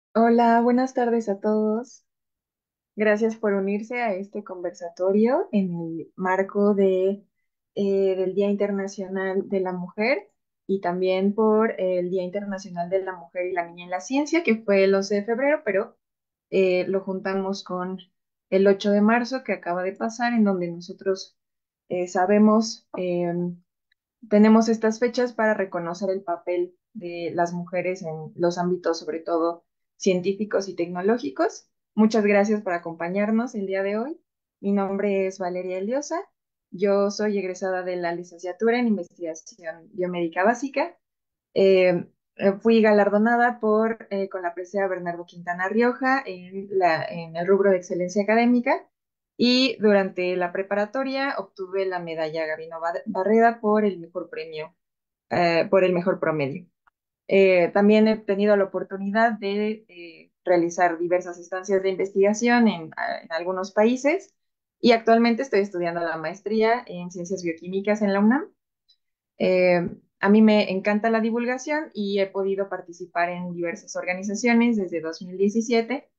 Hola, buenas tardes a todos. Gracias por unirse a este conversatorio en el marco del Día Internacional de la Mujer y también por el Día Internacional de la Mujer y la Niña en la Ciencia, que fue el 11 de febrero, pero lo juntamos con el 8 de marzo que acaba de pasar, en donde nosotros sabemos tenemos estas fechas para reconocer el papel de las mujeres en los ámbitos, sobre todo científicos y tecnológicos. Muchas gracias por acompañarnos el día de hoy. Mi nombre es Valeria Eliosa. Yo soy egresada de la licenciatura en Investigación Biomédica Básica. Fui galardonada con la presea Bernardo Quintana Rioja en el rubro de excelencia académica y durante la preparatoria obtuve la medalla Gabino Barreda por el mejor premio, por el mejor promedio. También he tenido la oportunidad de realizar diversas estancias de investigación en algunos países y actualmente estoy estudiando la maestría en ciencias bioquímicas en la UNAM. A mí me encanta la divulgación y he podido participar en diversas organizaciones desde 2017,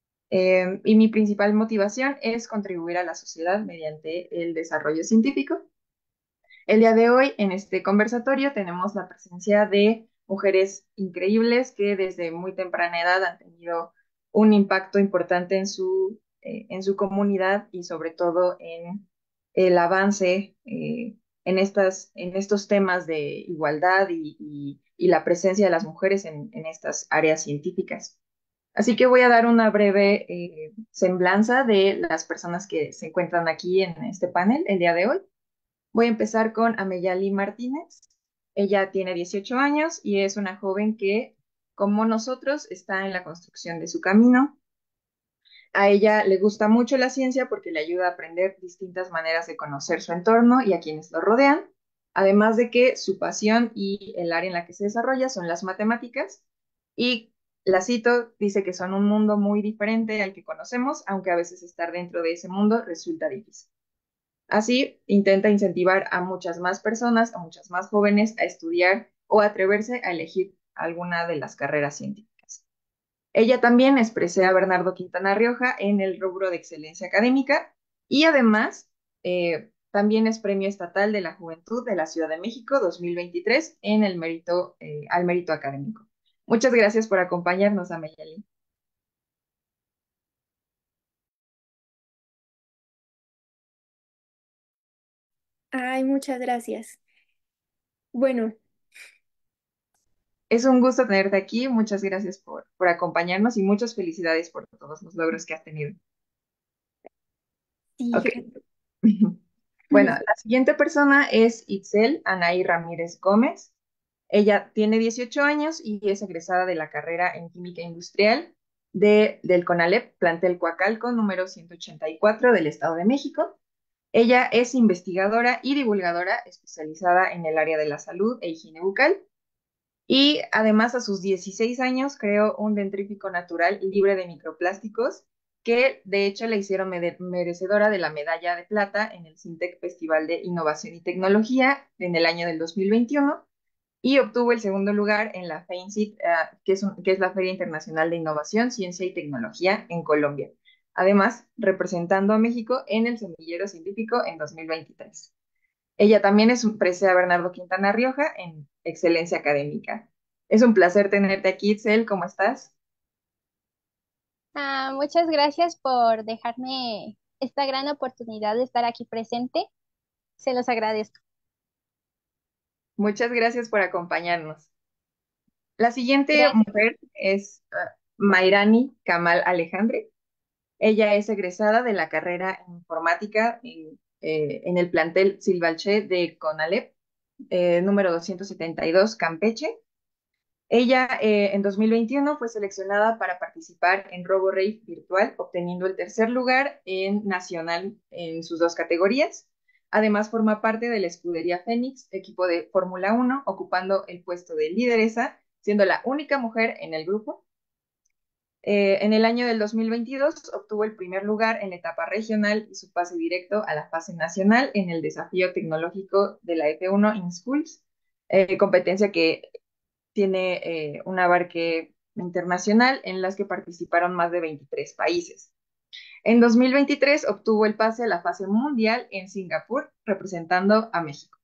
y mi principal motivación es contribuir a la sociedad mediante el desarrollo científico. El día de hoy, en este conversatorio, tenemos la presencia de mujeres increíbles que desde muy temprana edad han tenido un impacto importante en su comunidad y sobre todo en el avance en estos temas de igualdad y la presencia de las mujeres en estas áreas científicas. Así que voy a dar una breve semblanza de las personas que se encuentran aquí en este panel el día de hoy. Voy a empezar con Ameyali Martínez. Ella tiene 18 años y es una joven que, como nosotros, está en la construcción de su camino. A ella le gusta mucho la ciencia porque le ayuda a aprender distintas maneras de conocer su entorno y a quienes lo rodean, además de que su pasión y el área en la que se desarrolla son las matemáticas. Y la cito, dice que son un mundo muy diferente al que conocemos, aunque a veces estar dentro de ese mundo resulta difícil. Así, intenta incentivar a muchas más personas, a muchas más jóvenes a estudiar o a atreverse a elegir alguna de las carreras científicas. Ella también es presea Bernardo Quintana Rioja en el rubro de excelencia académica y además también es Premio Estatal de la Juventud de la Ciudad de México 2023 en el mérito, al mérito académico. Muchas gracias por acompañarnos, Ameyali. Ay, muchas gracias. Bueno, Es un gusto tenerte aquí. Muchas gracias por acompañarnos y muchas felicidades por todos los logros que has tenido. sí, Ok. gracias. Bueno, la siguiente persona es Itzel Anaí Ramírez Gómez. Ella tiene 18 años y es egresada de la carrera en Química Industrial del CONALEP, plantel Coacalco, número 184 del Estado de México. Ella es investigadora y divulgadora especializada en el área de la salud e higiene bucal. Y además a sus 16 años creó un dentrífico natural libre de microplásticos que de hecho le hicieron merecedora de la medalla de plata en el SINTEC Festival de Innovación y Tecnología en el año del 2021 y obtuvo el segundo lugar en la FEINCIT, que es la Feria Internacional de Innovación, Ciencia y Tecnología en Colombia. Además, representando a México en el Semillero Científico en 2023. Ella también es un presea Bernardo Quintana Rioja en Excelencia Académica. Es un placer tenerte aquí, Itzel. ¿Cómo estás? Muchas gracias por dejarme esta gran oportunidad de estar aquí presente. Se los agradezco. Muchas gracias por acompañarnos. La siguiente Gracias. mujer es Mairani Kamal Alejandre. Ella es egresada de la carrera en informática en el plantel Silvalche de CONALEP, número 272, Campeche. Ella en 2021 fue seleccionada para participar en RoboRave virtual, obteniendo el tercer lugar en nacional en sus dos categorías. Además, forma parte de la escudería Fénix, equipo de Fórmula 1, ocupando el puesto de lideresa, siendo la única mujer en el grupo. En el año del 2022 obtuvo el primer lugar en la etapa regional y su pase directo a la fase nacional en el desafío tecnológico de la F1 in Schools, competencia que tiene un abarque internacional en las que participaron más de 23 países. En 2023 obtuvo el pase a la fase mundial en Singapur, representando a México.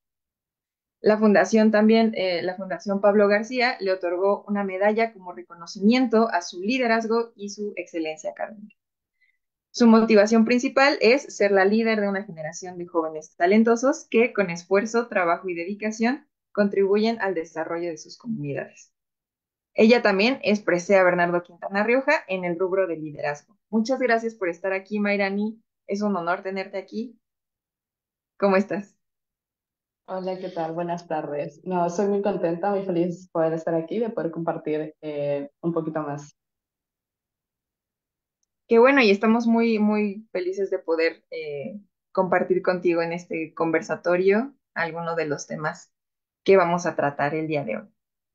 La Fundación Pablo García le otorgó una medalla como reconocimiento a su liderazgo y su excelencia académica. Su motivación principal es ser la líder de una generación de jóvenes talentosos que, con esfuerzo, trabajo y dedicación, contribuyen al desarrollo de sus comunidades. Ella también es presea Bernardo Quintana Rioja en el rubro de liderazgo. Muchas gracias por estar aquí, Mayrani. Es un honor tenerte aquí. ¿Cómo estás? Hola, ¿qué tal? Buenas tardes. No, soy muy contenta, muy feliz de poder estar aquí, de poder compartir un poquito más. Qué bueno, y estamos muy, muy felices de poder compartir contigo en este conversatorio algunos de los temas que vamos a tratar el día de hoy.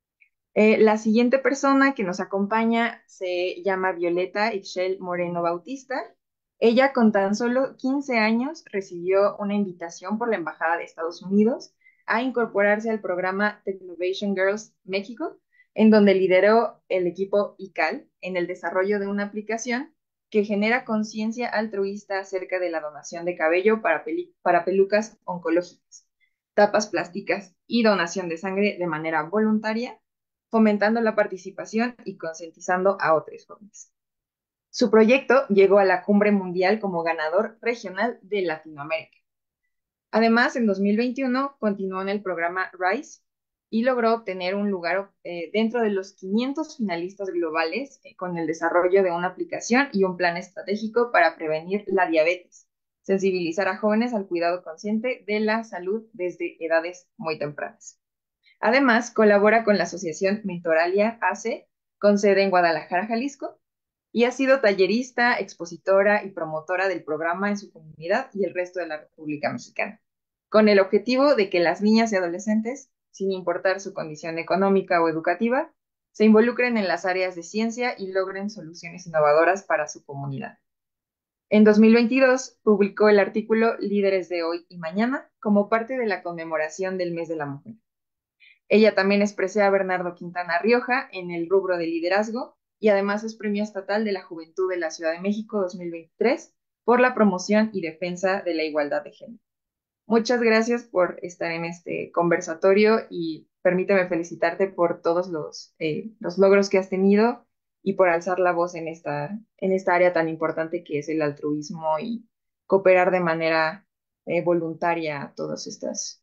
La siguiente persona que nos acompaña se llama Violeta Ixchel Moreno Bautista. Ella con tan solo 15 años recibió una invitación por la Embajada de Estados Unidos a incorporarse al programa Technovation Girls México, en donde lideró el equipo ICAL en el desarrollo de una aplicación que genera conciencia altruista acerca de la donación de cabello para pelucas oncológicas, tapas plásticas y donación de sangre de manera voluntaria, fomentando la participación y concientizando a otros jóvenes. Su proyecto llegó a la cumbre mundial como ganador regional de Latinoamérica. Además, en 2021 continuó en el programa RISE y logró obtener un lugar dentro de los 500 finalistas globales con el desarrollo de una aplicación y un plan estratégico para prevenir la diabetes, sensibilizar a jóvenes al cuidado consciente de la salud desde edades muy tempranas. Además, colabora con la Asociación Mentoralia AC, con sede en Guadalajara, Jalisco, y ha sido tallerista, expositora y promotora del programa en su comunidad y el resto de la República Mexicana, con el objetivo de que las niñas y adolescentes, sin importar su condición económica o educativa, se involucren en las áreas de ciencia y logren soluciones innovadoras para su comunidad. En 2022 publicó el artículo Líderes de hoy y mañana como parte de la conmemoración del Mes de la Mujer. Ella también es presea Bernardo Quintana Rioja en el rubro de liderazgo y además es Premio Estatal de la Juventud de la Ciudad de México 2023 por la promoción y defensa de la igualdad de género. Muchas gracias por estar en este conversatorio y permíteme felicitarte por todos los logros que has tenido y por alzar la voz en esta área tan importante que es el altruismo y cooperar de manera voluntaria a todas estas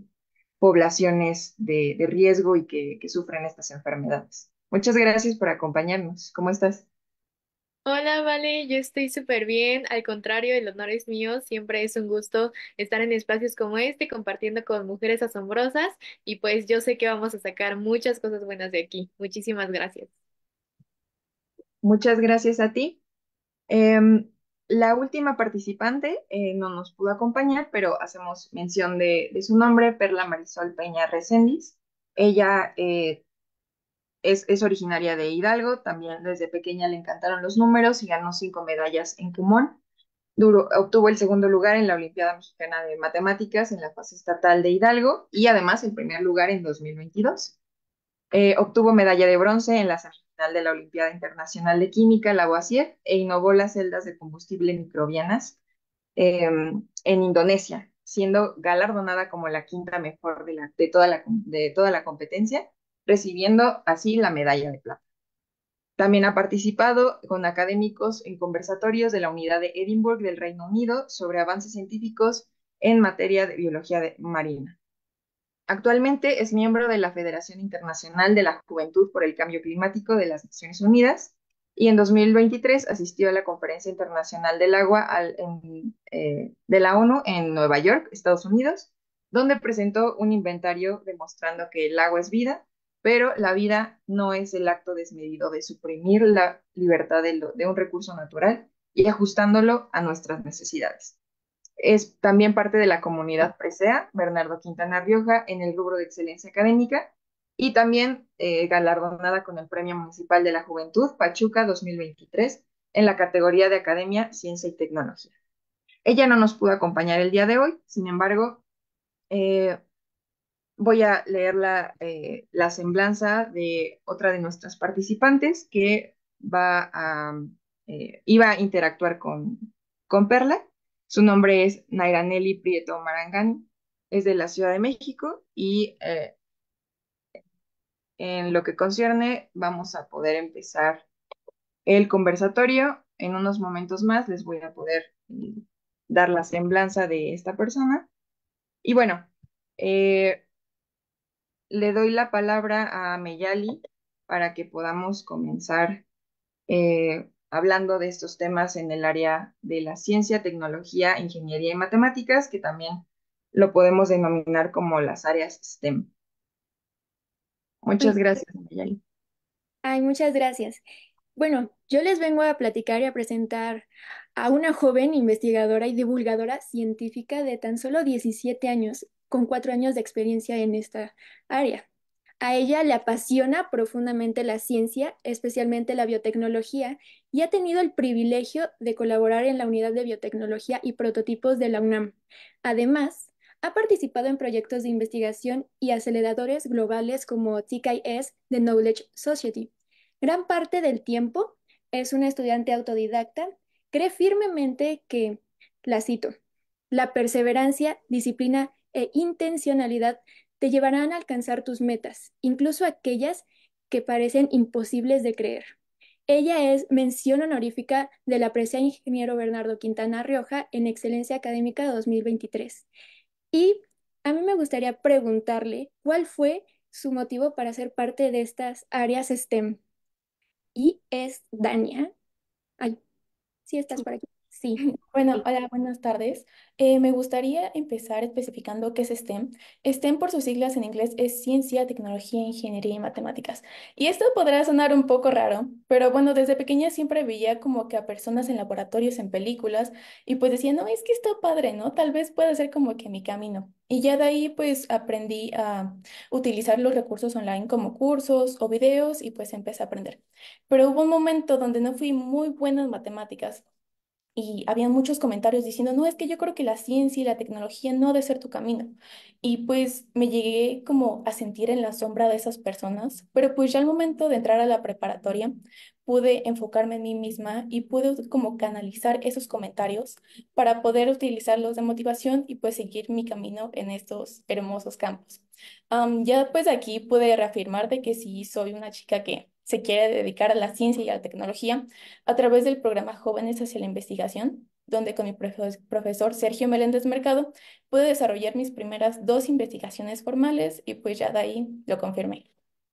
poblaciones de riesgo y que sufren estas enfermedades. Muchas gracias por acompañarnos. ¿Cómo estás? Hola, vale, yo estoy súper bien. Al contrario, el honor es mío. Siempre es un gusto estar en espacios como este, compartiendo con mujeres asombrosas. Y pues yo sé que vamos a sacar muchas cosas buenas de aquí. Muchísimas gracias. Muchas gracias a ti. Em, la última participante no nos pudo acompañar, pero hacemos mención de su nombre, Perla Marisol Peña Recendis. Ella es originaria de Hidalgo, también desde pequeña le encantaron los números y ganó 5 medallas en Kumon. Obtuvo el segundo lugar en la Olimpiada Mexicana de Matemáticas en la fase estatal de Hidalgo y además el primer lugar en 2022. Obtuvo medalla de bronce en la semifinal de la Olimpiada Internacional de Química, Lavoisier, e innovó las celdas de combustible microbianas en Indonesia, siendo galardonada como la quinta mejor de toda la competencia, recibiendo así la medalla de plata. También ha participado con académicos en conversatorios de la Unidad de Edinburgh del Reino Unido sobre avances científicos en materia de biología marina. Actualmente es miembro de la Federación Internacional de la Juventud por el Cambio Climático de las Naciones Unidas y en 2023 asistió a la Conferencia Internacional del Agua de la ONU en Nueva York, Estados Unidos, donde presentó un inventario demostrando que el agua es vida, pero la vida no es el acto desmedido de suprimir la libertad de un recurso natural y ajustándolo a nuestras necesidades. Es también parte de la comunidad presea, Bernardo Quintana Rioja, en el rubro de excelencia académica y también galardonada con el Premio Municipal de la Juventud Pachuca 2023 en la categoría de Academia, Ciencia y Tecnología. Ella no nos pudo acompañar el día de hoy, sin embargo, eh, voy a leer la semblanza de otra de nuestras participantes que iba a interactuar con Perla. Su nombre es Nairaneli Prieto Marangani, es de la Ciudad de México y en lo que concierne vamos a poder empezar el conversatorio. En unos momentos más les voy a poder dar la semblanza de esta persona. Y bueno, eh, le doy la palabra a Meyali para que podamos comenzar hablando de estos temas en el área de la ciencia, tecnología, ingeniería y matemáticas, que también lo podemos denominar como las áreas STEM. Muchas gracias, Meyali. Ay, muchas gracias. Bueno, yo les vengo a platicar y a presentar a una joven investigadora y divulgadora científica de tan solo 17 años, con 4 años de experiencia en esta área. A ella le apasiona profundamente la ciencia, especialmente la biotecnología, y ha tenido el privilegio de colaborar en la unidad de biotecnología y prototipos de la UNAM. Además, ha participado en proyectos de investigación y aceleradores globales como TKS de Knowledge Society. Gran parte del tiempo es una estudiante autodidacta, cree firmemente que, la cito, la perseverancia, disciplina e intencionalidad te llevarán a alcanzar tus metas, incluso aquellas que parecen imposibles de creer. Ella es mención honorífica del apreciado ingeniero Bernardo Quintana Rioja en Excelencia Académica 2023. Y a mí me gustaría preguntarle cuál fue su motivo para ser parte de estas áreas STEM. Y es Dania. Ay, ¿sí estás por aquí? Sí. Bueno, Sí. hola, buenas tardes. Me gustaría empezar especificando qué es STEM. STEM por sus siglas en inglés es Ciencia, Tecnología, Ingeniería y Matemáticas. Y esto podrá sonar un poco raro, pero bueno, desde pequeña siempre veía como que a personas en laboratorios, en películas, y pues decía, no, es que está padre, ¿no? Tal vez pueda ser como que mi camino. Y ya de ahí pues aprendí a utilizar los recursos online como cursos o videos y pues empecé a aprender. Pero hubo un momento donde no fui muy buena en matemáticas y habían muchos comentarios diciendo, no, es que yo creo que la ciencia y la tecnología no ha de ser tu camino. Y pues me llegué como a sentir en la sombra de esas personas, pero pues ya al momento de entrar a la preparatoria pude enfocarme en mí misma y pude como canalizar esos comentarios para poder utilizarlos de motivación y pues seguir mi camino en estos hermosos campos. Ya pues de aquí pude reafirmar de que sí soy una chica que se quiere dedicar a la ciencia y a la tecnología a través del programa Jóvenes hacia la Investigación, donde con mi profesor Sergio Meléndez Mercado pude desarrollar mis primeras 2 investigaciones formales y pues ya de ahí lo confirmé.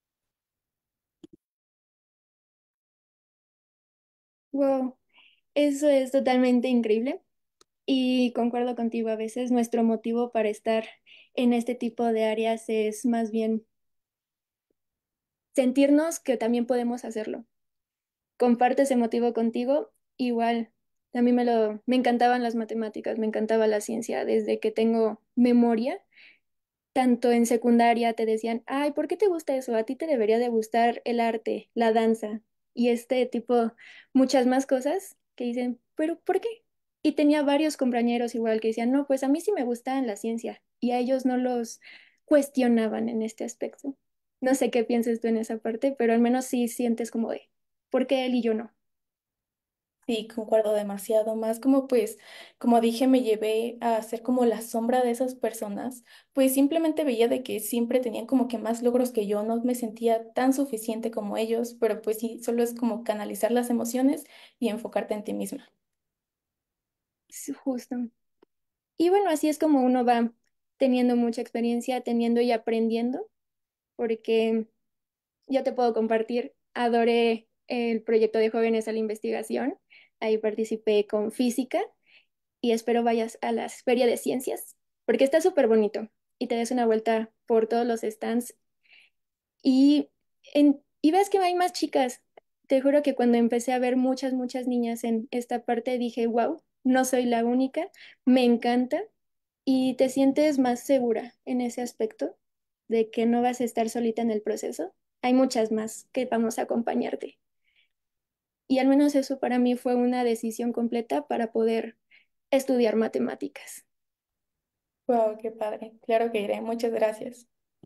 Wow, eso es totalmente increíble y concuerdo contigo. A veces nuestro motivo para estar en este tipo de áreas es más bien sentirnos que también podemos hacerlo. Comparto ese motivo contigo. Igual, a mí me encantaban las matemáticas, me encantaba la ciencia desde que tengo memoria. Tanto en secundaria te decían, ay, ¿por qué te gusta eso? A ti te debería de gustar el arte, la danza y este tipo, muchas más cosas que dicen, pero ¿por qué? Y tenía varios compañeros igual que decían, no, pues a mí sí me gusta la ciencia y a ellos no los cuestionaban en este aspecto. No sé qué piensas tú en esa parte, pero al menos sí sientes como de, ¿por qué él y yo no? Sí, concuerdo demasiado. Más como pues, como dije, me llevé a ser como la sombra de esas personas, pues simplemente veía de que siempre tenían como que más logros que yo, no me sentía tan suficiente como ellos, pero pues sí, solo es como canalizar las emociones y enfocarte en ti misma. Sí, justo. Y bueno, así es como uno va teniendo mucha experiencia, teniendo y aprendiendo, porque yo te puedo compartir, adoré el proyecto de Jóvenes a la Investigación, ahí participé con física y espero vayas a la Feria de Ciencias, porque está súper bonito y te des una vuelta por todos los stands y, y ves que hay más chicas. Te juro que cuando empecé a ver muchas, muchas niñas en esta parte, dije, wow, no soy la única, me encanta y te sientes más segura en ese aspecto de que no vas a estar solita en el proceso. Hay muchas más que vamos a acompañarte. Y al menos eso para mí fue una decisión completa para poder estudiar matemáticas. Wow, qué padre. Claro que iré. Muchas gracias.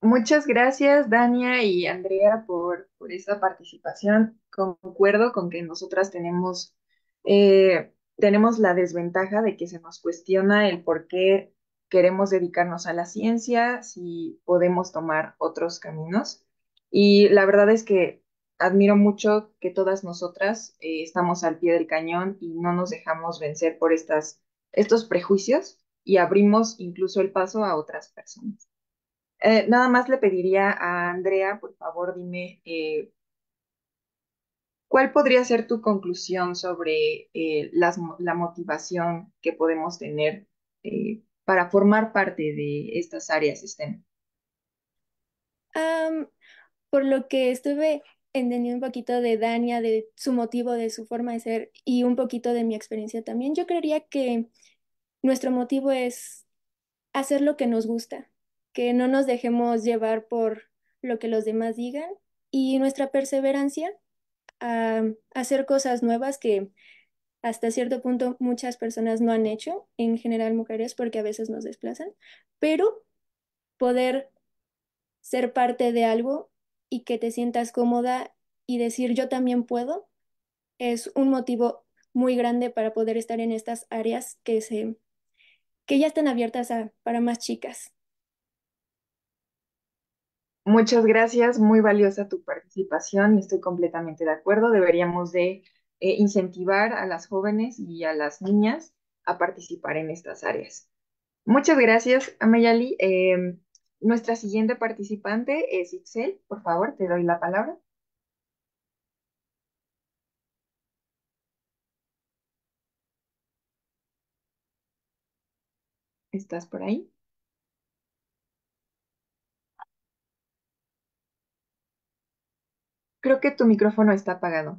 Muchas gracias, Dania y Andrea, por esta participación. Concuerdo con que nosotras tenemos la desventaja de que se nos cuestiona el por qué queremos dedicarnos a la ciencia, si podemos tomar otros caminos. Y la verdad es que admiro mucho que todas nosotras estamos al pie del cañón y no nos dejamos vencer por estos prejuicios y abrimos incluso el paso a otras personas. Nada más le pediría a Andrea, por favor, dime, ¿cuál podría ser tu conclusión sobre la motivación que podemos tener para formar parte de estas áreas STEM? Am, por lo que estuve entendiendo un poquito de Dania, de su motivo, de su forma de ser y un poquito de mi experiencia también, yo creería que nuestro motivo es hacer lo que nos gusta, que no nos dejemos llevar por lo que los demás digan y nuestra perseverancia a hacer cosas nuevas que hasta cierto punto muchas personas no han hecho, en general mujeres, porque a veces nos desplazan, pero poder ser parte de algo y que te sientas cómoda y decir yo también puedo, es un motivo muy grande para poder estar en estas áreas que ya están abiertas para más chicas. Muchas gracias, muy valiosa tu participación y estoy completamente de acuerdo. Deberíamos de incentivar a las jóvenes y a las niñas a participar en estas áreas. Muchas gracias, Ameyali. Nuestra siguiente participante es Itzel. Por favor, te doy la palabra. ¿Estás por ahí? Creo que tu micrófono está apagado.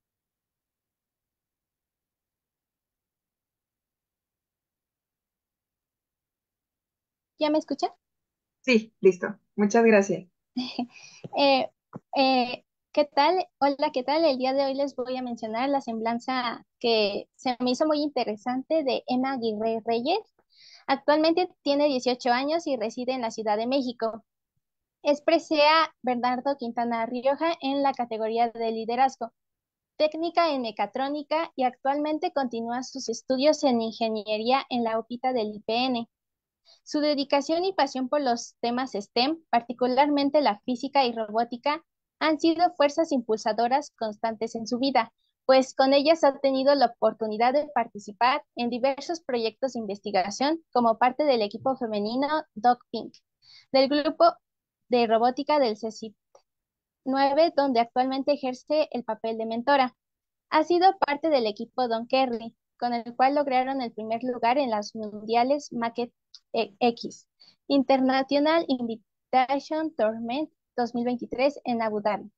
¿Ya me escuchan? Sí, listo. Muchas gracias. Eh, ¿Qué tal? Hola, ¿qué tal? El día de hoy les voy a mencionar la semblanza que se me hizo muy interesante de Emma Aguirre Reyes. Actualmente tiene 18 años y reside en la Ciudad de México. Es presea Bernardo Quintana Rioja en la categoría de liderazgo, técnica en mecatrónica y actualmente continúa sus estudios en ingeniería en la OPITA del IPN. Su dedicación y pasión por los temas STEM, particularmente la física y robótica, han sido fuerzas impulsadoras constantes en su vida, pues con ellas ha tenido la oportunidad de participar en diversos proyectos de investigación como parte del equipo femenino Dog Pink, del grupo de robótica del CECIP 9, donde actualmente ejerce el papel de mentora. Ha sido parte del equipo Don Kerry, con el cual lograron el primer lugar en las mundiales Maquet X, International Invitation Tournament 2023 en Abu Dhabi,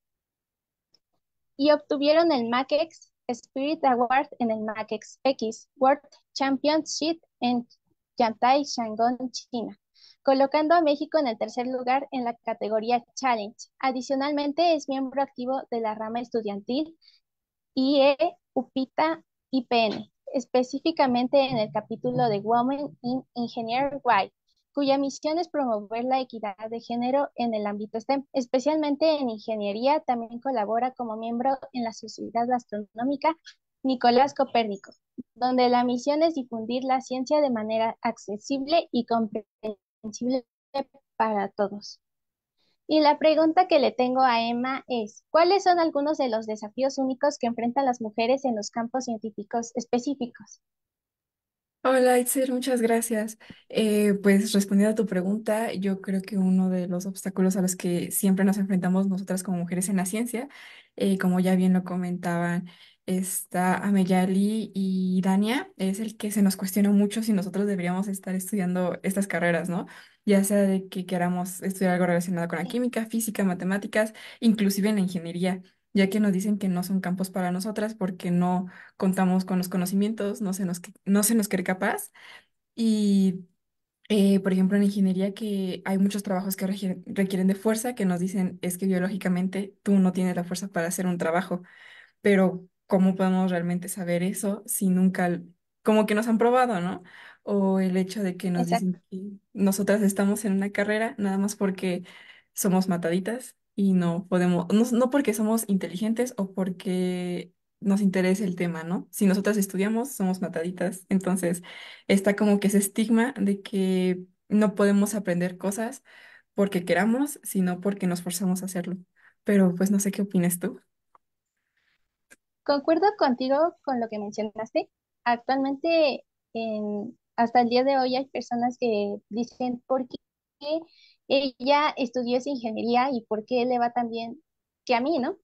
y obtuvieron el MACEX Spirit Award en el MACEX X World Championship en Yantai, Shandong, China, colocando a México en el tercer lugar en la categoría Challenge. Adicionalmente, es miembro activo de la rama estudiantil IE UPITA IPN, específicamente en el capítulo de Women in Engineering Y, cuya misión es promover la equidad de género en el ámbito STEM, especialmente en ingeniería. También colabora como miembro en la Sociedad Astronómica Nicolás Copérnico, donde la misión es difundir la ciencia de manera accesible y comprensible para todos. Y la pregunta que le tengo a Emma es, ¿cuáles son algunos de los desafíos únicos que enfrentan las mujeres en los campos científicos específicos? Hola, Itzel, muchas gracias. Pues respondiendo a tu pregunta, yo creo que uno de los obstáculos a los que siempre nos enfrentamos nosotras como mujeres en la ciencia, como ya bien lo comentaban está Ameyali y Dania, es el que se nos cuestiona mucho si nosotros deberíamos estar estudiando estas carreras, ¿no? Ya sea de que queramos estudiar algo relacionado con la Sí, química, física, matemáticas, inclusive en la ingeniería, ya que nos dicen que no son campos para nosotras porque no contamos con los conocimientos, no se nos cree capaz. Y, por ejemplo, en ingeniería que hay muchos trabajos que requieren de fuerza, que nos dicen es que biológicamente tú no tienes la fuerza para hacer un trabajo, pero ¿cómo podemos realmente saber eso si nunca, como que nos han probado, ¿no? O el hecho de que nos exacto. dicen que nosotras estamos en una carrera nada más porque somos mataditas y no podemos, no porque somos inteligentes o porque nos interese el tema, ¿no? Si nosotras estudiamos, somos mataditas. Entonces, está como que ese estigma de que no podemos aprender cosas porque queramos, sino porque nos forzamos a hacerlo. Pero pues no sé qué opinas tú. Concuerdo contigo con lo que mencionaste. Actualmente, hasta el día de hoy hay personas que dicen por qué ella estudió esa ingeniería y por qué le va tan bien que a mí, ¿no?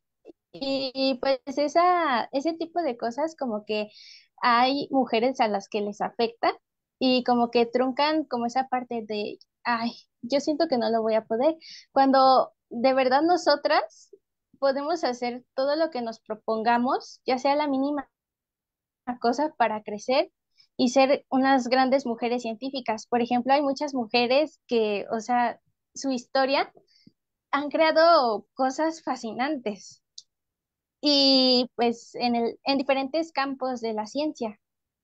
Y pues ese tipo de cosas como que hay mujeres a las que les afecta y como que truncan como esa parte de, ay, yo siento que no lo voy a poder, cuando de verdad nosotras podemos hacer todo lo que nos propongamos, ya sea la mínima cosa para crecer y ser unas grandes mujeres científicas. Por ejemplo, hay muchas mujeres que, o sea, su historia han creado cosas fascinantes y pues en diferentes campos de la ciencia.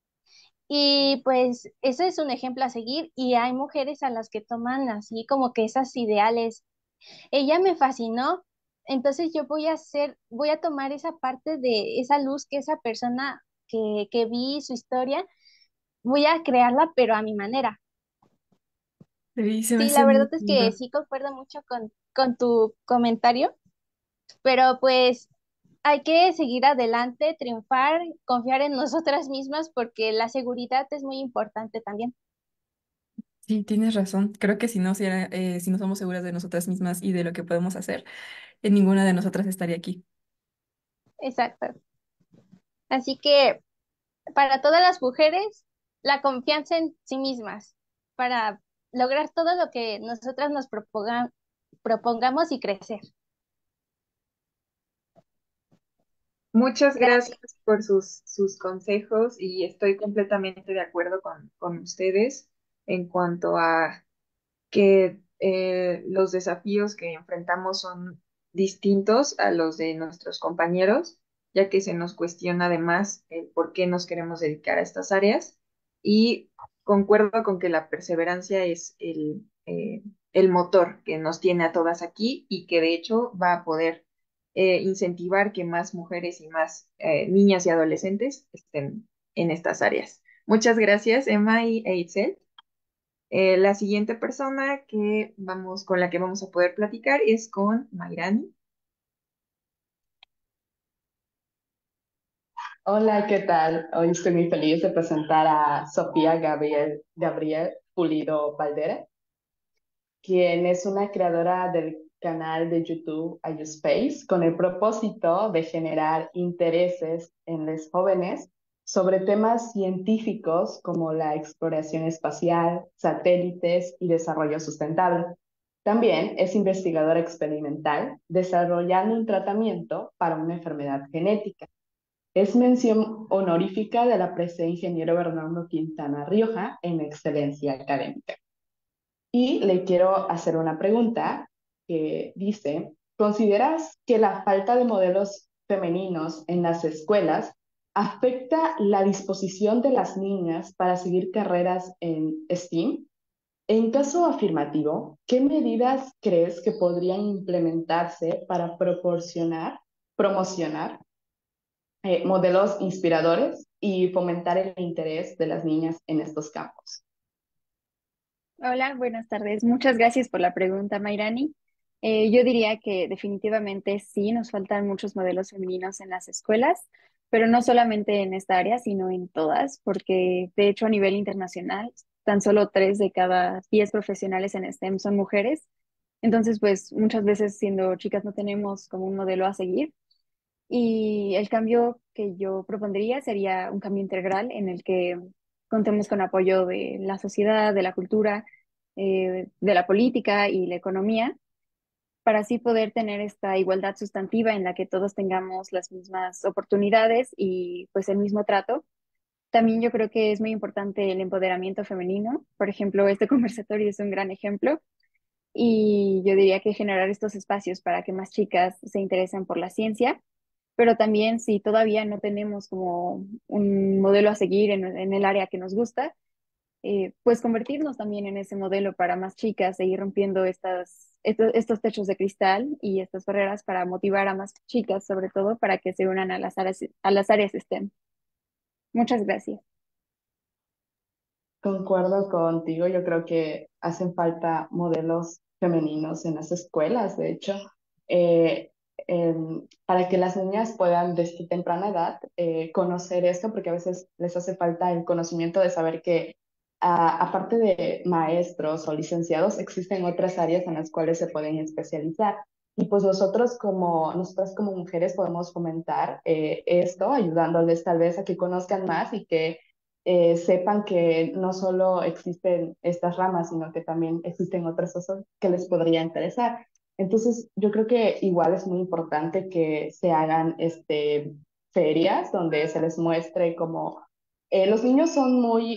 Y pues eso es un ejemplo a seguir y hay mujeres a las que toman así como que esas ideales. Ella me fascinó, entonces yo voy a tomar esa parte de esa luz que esa persona que vi su historia, voy a crearla pero a mi manera. Sí, se me Sí, hace la muy verdad es que lindo. sí concuerdo mucho con tu comentario, pero pues hay que seguir adelante, triunfar, confiar en nosotras mismas porque la seguridad es muy importante también. Sí, tienes razón. Creo que si no somos seguras de nosotras mismas y de lo que podemos hacer, ninguna de nosotras estaría aquí. Exacto. Así que para todas las mujeres, la confianza en sí mismas para lograr todo lo que nosotras nos propongamos y crecer. Muchas Gracias. gracias por sus consejos y estoy completamente de acuerdo con ustedes en cuanto a que los desafíos que enfrentamos son distintos a los de nuestros compañeros, ya que se nos cuestiona además el por qué nos queremos dedicar a estas áreas y concuerdo con que la perseverancia es el motor que nos tiene a todas aquí y que de hecho va a poder incentivar que más mujeres y más niñas y adolescentes estén en estas áreas. Muchas gracias, Emma y Eitzel. La siguiente persona con la que vamos a poder platicar es con Mayrani. Hola, ¿qué tal? Hoy estoy muy feliz de presentar a Sofía Gabriel Pulido Valdera, quien es una creadora del canal de YouTube iUspace con el propósito de generar intereses en los jóvenes sobre temas científicos como la exploración espacial, satélites y desarrollo sustentable. También es investigadora experimental desarrollando un tratamiento para una enfermedad genética. Es mención honorífica de la presea ingeniero Bernardo Quintana Rioja en excelencia académica. Y le quiero hacer una pregunta que dice, ¿consideras que la falta de modelos femeninos en las escuelas afecta la disposición de las niñas para seguir carreras en STEAM? En caso afirmativo, ¿qué medidas crees que podrían implementarse para promocionar modelos inspiradores y fomentar el interés de las niñas en estos campos? Hola, buenas tardes. Muchas gracias por la pregunta, Mayrani. Yo diría que definitivamente sí, nos faltan muchos modelos femeninos en las escuelas, pero no solamente en esta área, sino en todas, porque de hecho a nivel internacional, tan solo 3 de cada 10 profesionales en STEM son mujeres. Entonces, pues muchas veces siendo chicas no tenemos como un modelo a seguir. Y el cambio que yo propondría sería un cambio integral en el que contemos con apoyo de la sociedad, de la cultura, de la política y la economía, para así poder tener esta igualdad sustantiva en la que todos tengamos las mismas oportunidades y pues el mismo trato. También yo creo que es muy importante el empoderamiento femenino. Por ejemplo, este conversatorio es un gran ejemplo. Y yo diría que generar estos espacios para que más chicas se interesen por la ciencia, pero también si todavía no tenemos como un modelo a seguir en el área que nos gusta, pues convertirnos también en ese modelo para más chicas, seguir rompiendo estos techos de cristal y estas barreras para motivar a más chicas, sobre todo, para que se unan a las áreas STEM. Muchas gracias. Concuerdo contigo, yo creo que hacen falta modelos femeninos en las escuelas, de hecho, eh, para que las niñas puedan desde temprana edad conocer esto, porque a veces les hace falta el conocimiento de saber que aparte de maestros o licenciados, existen otras áreas en las cuales se pueden especializar. Y pues nosotras como mujeres podemos fomentar esto, ayudándoles tal vez a que conozcan más y que sepan que no solo existen estas ramas, sino que también existen otras cosas que les podría interesar. Entonces, yo creo que igual es muy importante que se hagan ferias donde se les muestre como los niños son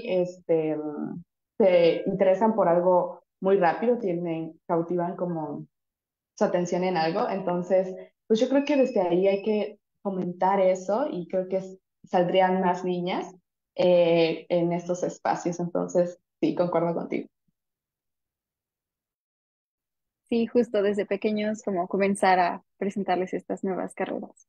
se interesan por algo muy rápido, cautivan como su atención en algo. Entonces, pues yo creo que desde ahí hay que fomentar eso y creo que saldrían más niñas en estos espacios. Entonces, sí, concuerdo contigo. Sí, justo desde pequeños, como comenzar a presentarles estas nuevas carreras.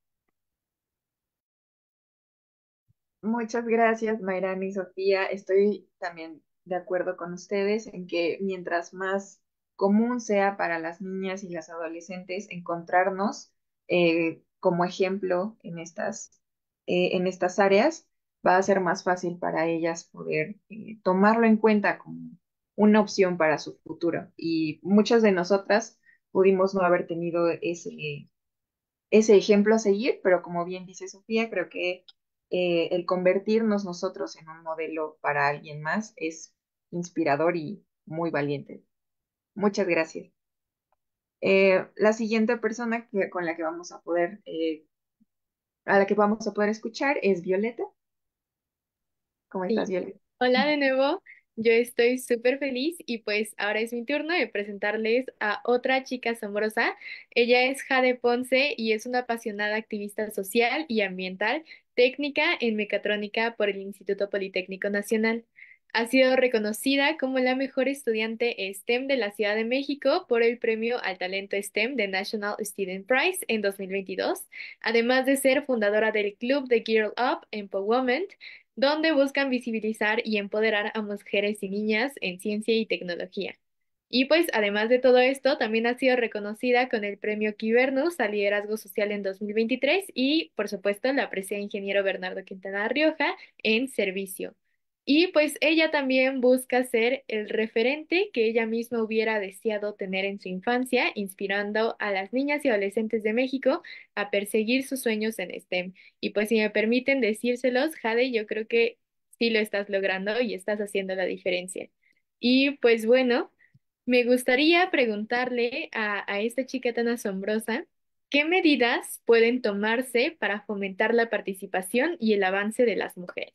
Muchas gracias, Mayrani y Sofía. Estoy también de acuerdo con ustedes en que mientras más común sea para las niñas y las adolescentes encontrarnos como ejemplo en estas áreas, va a ser más fácil para ellas poder tomarlo en cuenta como una opción para su futuro. Y muchas de nosotras pudimos no haber tenido ese ejemplo a seguir, pero como bien dice Sofía, creo que el convertirnos nosotros en un modelo para alguien más es inspirador y muy valiente. Muchas gracias. La siguiente persona con la que vamos a poder, a la que vamos a poder escuchar es Violeta. ¿Cómo estás, Sí. Violeta? Hola de nuevo, yo estoy súper feliz y pues ahora es mi turno de presentarles a otra chica asombrosa. Ella es Jade Ponce y es una apasionada activista social y ambiental, técnica en mecatrónica por el Instituto Politécnico Nacional. Ha sido reconocida como la mejor estudiante STEM de la Ciudad de México por el Premio al Talento STEM de National Student Prize en 2022, además de ser fundadora del Club de Girl Up Empowerment, donde buscan visibilizar y empoderar a mujeres y niñas en ciencia y tecnología. Y pues además de todo esto, también ha sido reconocida con el premio Quibernus a Liderazgo Social en 2023 y, por supuesto, la presea Ingeniero Bernardo Quintana Rioja en Servicio. Y pues ella también busca ser el referente que ella misma hubiera deseado tener en su infancia, inspirando a las niñas y adolescentes de México a perseguir sus sueños en STEM. Y pues si me permiten decírselos, Jade, yo creo que sí lo estás logrando y estás haciendo la diferencia. Y pues bueno, me gustaría preguntarle a esta chica tan asombrosa, ¿qué medidas pueden tomarse para fomentar la participación y el avance de las mujeres?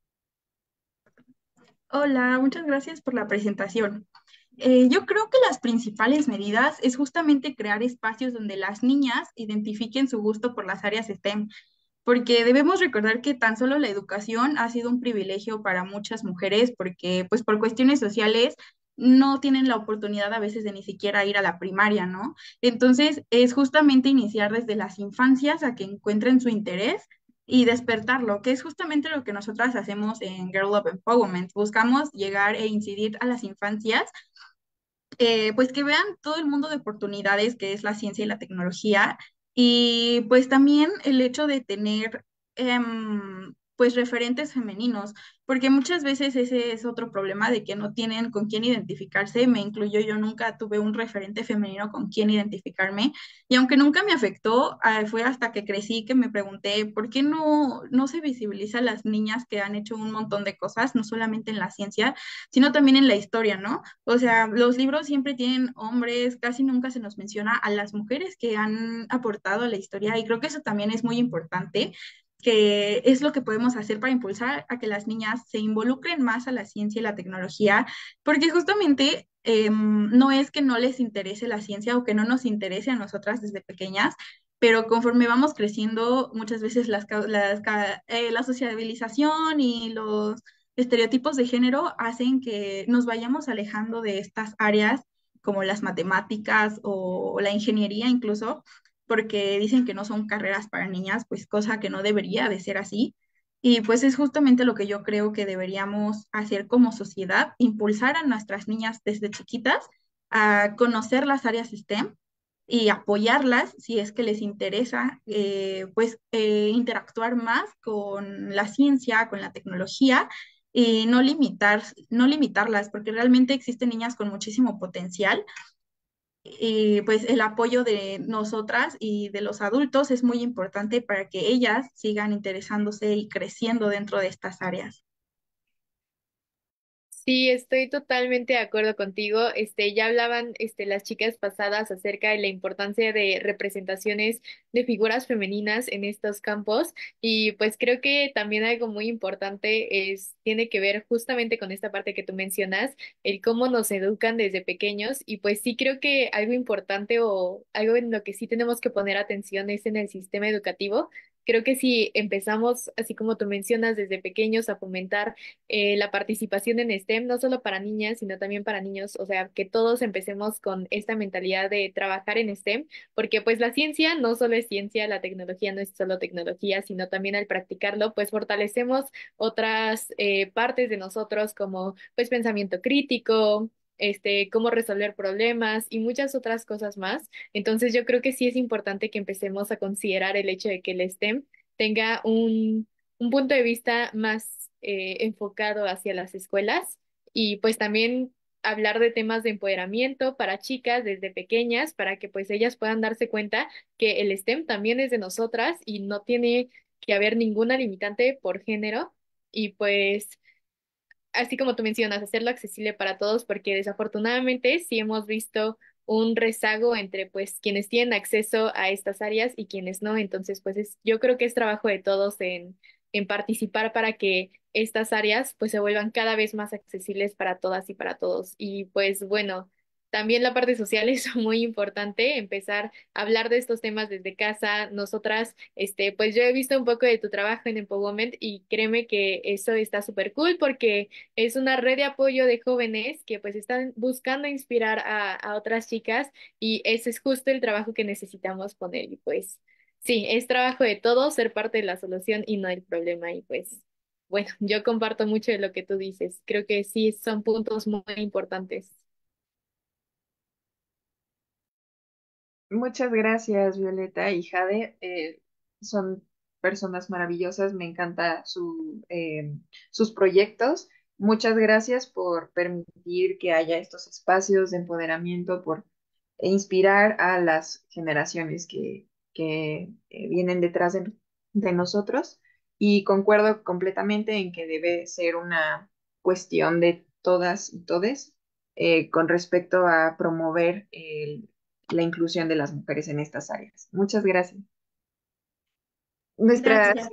Hola, muchas gracias por la presentación. Yo creo que las principales medidas es justamente crear espacios donde las niñas identifiquen su gusto por las áreas STEM, porque debemos recordar que tan solo la educación ha sido un privilegio para muchas mujeres, porque pues por cuestiones sociales no tienen la oportunidad a veces de ni siquiera ir a la primaria, ¿no? Entonces es justamente iniciar desde las infancias a que encuentren su interés y despertarlo, que es justamente lo que nosotras hacemos en Girl Up Empowerment. Buscamos llegar e incidir a las infancias, pues que vean todo el mundo de oportunidades que es la ciencia y la tecnología y pues también el hecho de tener pues referentes femeninos, porque muchas veces ese es otro problema de que no tienen con quién identificarse, me incluyo, yo nunca tuve un referente femenino con quién identificarme y aunque nunca me afectó, fue hasta que crecí que me pregunté por qué no se visibiliza a las niñas que han hecho un montón de cosas, no solamente en la ciencia, sino también en la historia, ¿no? O sea, los libros siempre tienen hombres, casi nunca se nos menciona a las mujeres que han aportado a la historia y creo que eso también es muy importante, que es lo que podemos hacer para impulsar a que las niñas se involucren más a la ciencia y la tecnología, porque justamente no es que no les interese la ciencia o que no nos interese a nosotras desde pequeñas, pero conforme vamos creciendo, muchas veces la sociabilización y los estereotipos de género hacen que nos vayamos alejando de estas áreas como las matemáticas o la ingeniería incluso, porque dicen que no son carreras para niñas, pues cosa que no debería de ser así. Y pues es justamente lo que yo creo que deberíamos hacer como sociedad, impulsar a nuestras niñas desde chiquitas a conocer las áreas STEM y apoyarlas si es que les interesa, interactuar más con la ciencia, con la tecnología y no limitarlas, porque realmente existen niñas con muchísimo potencial y pues el apoyo de nosotras y de los adultos es muy importante para que ellas sigan interesándose y creciendo dentro de estas áreas. Sí, estoy totalmente de acuerdo contigo. Ya hablaban, las chicas pasadas acerca de la importancia de representaciones de figuras femeninas en estos campos y pues creo que también algo muy importante tiene que ver justamente con esta parte que tú mencionas, el cómo nos educan desde pequeños y pues sí creo que algo importante o algo en lo que sí tenemos que poner atención es en el sistema educativo. Creo que si empezamos, así como tú mencionas, desde pequeños a fomentar la participación en STEM, no solo para niñas, sino también para niños, o sea, que todos empecemos con esta mentalidad de trabajar en STEM, porque pues la ciencia no solo es ciencia, la tecnología no es solo tecnología, sino también al practicarlo, pues fortalecemos otras partes de nosotros como pues pensamiento crítico. Cómo resolver problemas y muchas otras cosas más. Entonces, yo creo que sí es importante que empecemos a considerar el hecho de que el STEM tenga un punto de vista más enfocado hacia las escuelas y pues también hablar de temas de empoderamiento para chicas desde pequeñas para que pues ellas puedan darse cuenta que el STEM también es de nosotras y no tiene que haber ninguna limitante por género y pues así como tú mencionas, hacerlo accesible para todos, porque desafortunadamente sí hemos visto un rezago entre pues quienes tienen acceso a estas áreas y quienes no. Entonces, pues yo creo que es trabajo de todos en participar para que estas áreas pues se vuelvan cada vez más accesibles para todas y para todos. Y pues bueno, también la parte social es muy importante, empezar a hablar de estos temas desde casa. Nosotras, pues yo he visto un poco de tu trabajo en Empowerment y créeme que eso está súper cool porque es una red de apoyo de jóvenes que pues están buscando inspirar a otras chicas y ese es justo el trabajo que necesitamos poner y pues sí, es trabajo de todos ser parte de la solución y no el problema y pues bueno, yo comparto mucho de lo que tú dices. Creo que sí son puntos muy importantes. Muchas gracias, Violeta y Jade. Son personas maravillosas, me encanta sus proyectos. Muchas gracias por permitir que haya estos espacios de empoderamiento, por inspirar a las generaciones que vienen detrás de nosotros. Y concuerdo completamente en que debe ser una cuestión de todas y todes con respecto a promover la inclusión de las mujeres en estas áreas. Muchas gracias. Nuestra, Gracias.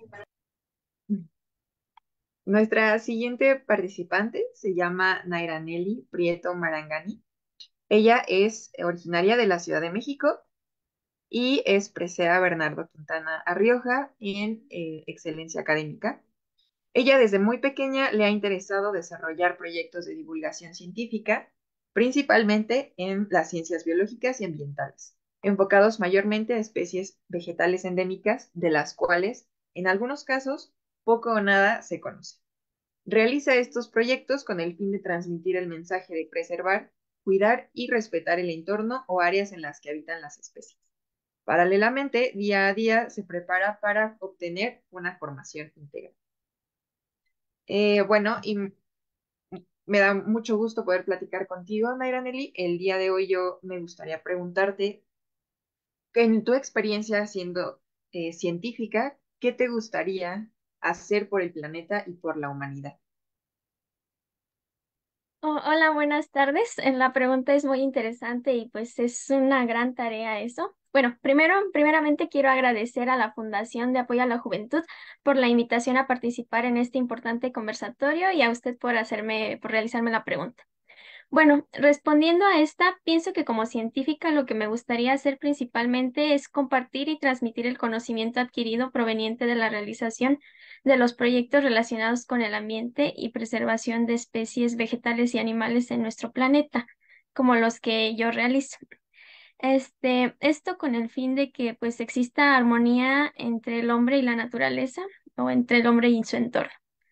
nuestra siguiente participante se llama Nairaneli Prieto Marangani. Ella es originaria de la Ciudad de México y es presea Bernardo Quintana Arrioja en excelencia académica. Ella desde muy pequeña le ha interesado desarrollar proyectos de divulgación científica, principalmente en las ciencias biológicas y ambientales, enfocados mayormente a especies vegetales endémicas, de las cuales, en algunos casos, poco o nada se conoce. Realiza estos proyectos con el fin de transmitir el mensaje de preservar, cuidar y respetar el entorno o áreas en las que habitan las especies. Paralelamente, día a día se prepara para obtener una formación integral. Bueno, y me da mucho gusto poder platicar contigo, Nairaneli. El día de hoy yo me gustaría preguntarte, que en tu experiencia siendo científica, ¿qué te gustaría hacer por el planeta y por la humanidad? Hola, buenas tardes. La pregunta es muy interesante y pues es una gran tarea eso. Bueno, primeramente quiero agradecer a la Fundación de Apoyo a la Juventud por la invitación a participar en este importante conversatorio y a usted por realizarme la pregunta. Bueno, respondiendo a esta, pienso que como científica lo que me gustaría hacer principalmente es compartir y transmitir el conocimiento adquirido proveniente de la realización de los proyectos relacionados con el ambiente y preservación de especies vegetales y animales en nuestro planeta. como los que yo realizo. Esto con el fin de que pues exista armonía entre el hombre y la naturaleza o entre el hombre y su entorno.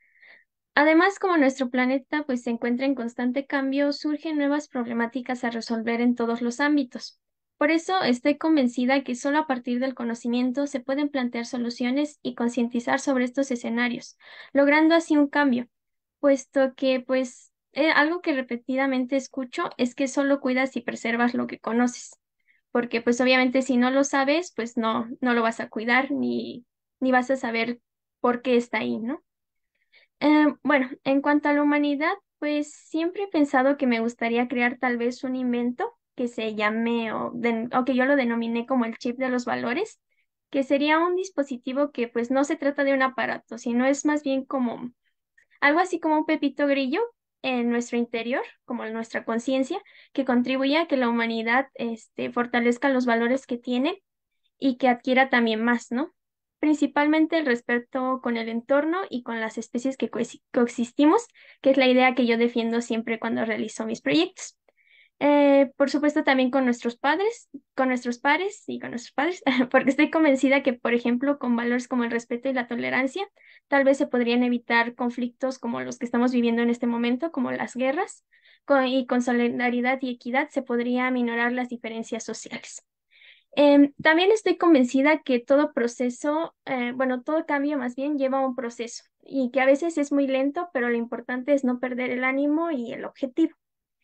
Además, como nuestro planeta pues se encuentra en constante cambio, surgen nuevas problemáticas a resolver en todos los ámbitos. Por eso estoy convencida que solo a partir del conocimiento se pueden plantear soluciones y concientizar sobre estos escenarios, logrando así un cambio, puesto que pues algo que repetidamente escucho es que solo cuidas y preservas lo que conoces, porque pues obviamente si no lo sabes, pues no lo vas a cuidar ni vas a saber por qué está ahí, ¿no? Bueno, en cuanto a la humanidad, pues siempre he pensado que me gustaría crear tal vez un invento que se llame o que yo lo denominé como el chip de los valores, que sería un dispositivo que pues no se trata de un aparato, sino es más bien como algo así como un pepito grillo en nuestro interior, como en nuestra conciencia, que contribuye a que la humanidad fortalezca los valores que tiene y que adquiera también más, ¿no? Principalmente el respeto con el entorno y con las especies que coexistimos, que es la idea que yo defiendo siempre cuando realizo mis proyectos. Por supuesto, también con nuestros padres, con nuestros pares y con nuestros padres, porque estoy convencida que, por ejemplo, con valores como el respeto y la tolerancia, tal vez se podrían evitar conflictos como los que estamos viviendo en este momento, como las guerras, y con solidaridad y equidad se podría aminorar las diferencias sociales. También estoy convencida que todo proceso, bueno, todo cambio más bien lleva un proceso y que a veces es muy lento, pero lo importante es no perder el ánimo y el objetivo.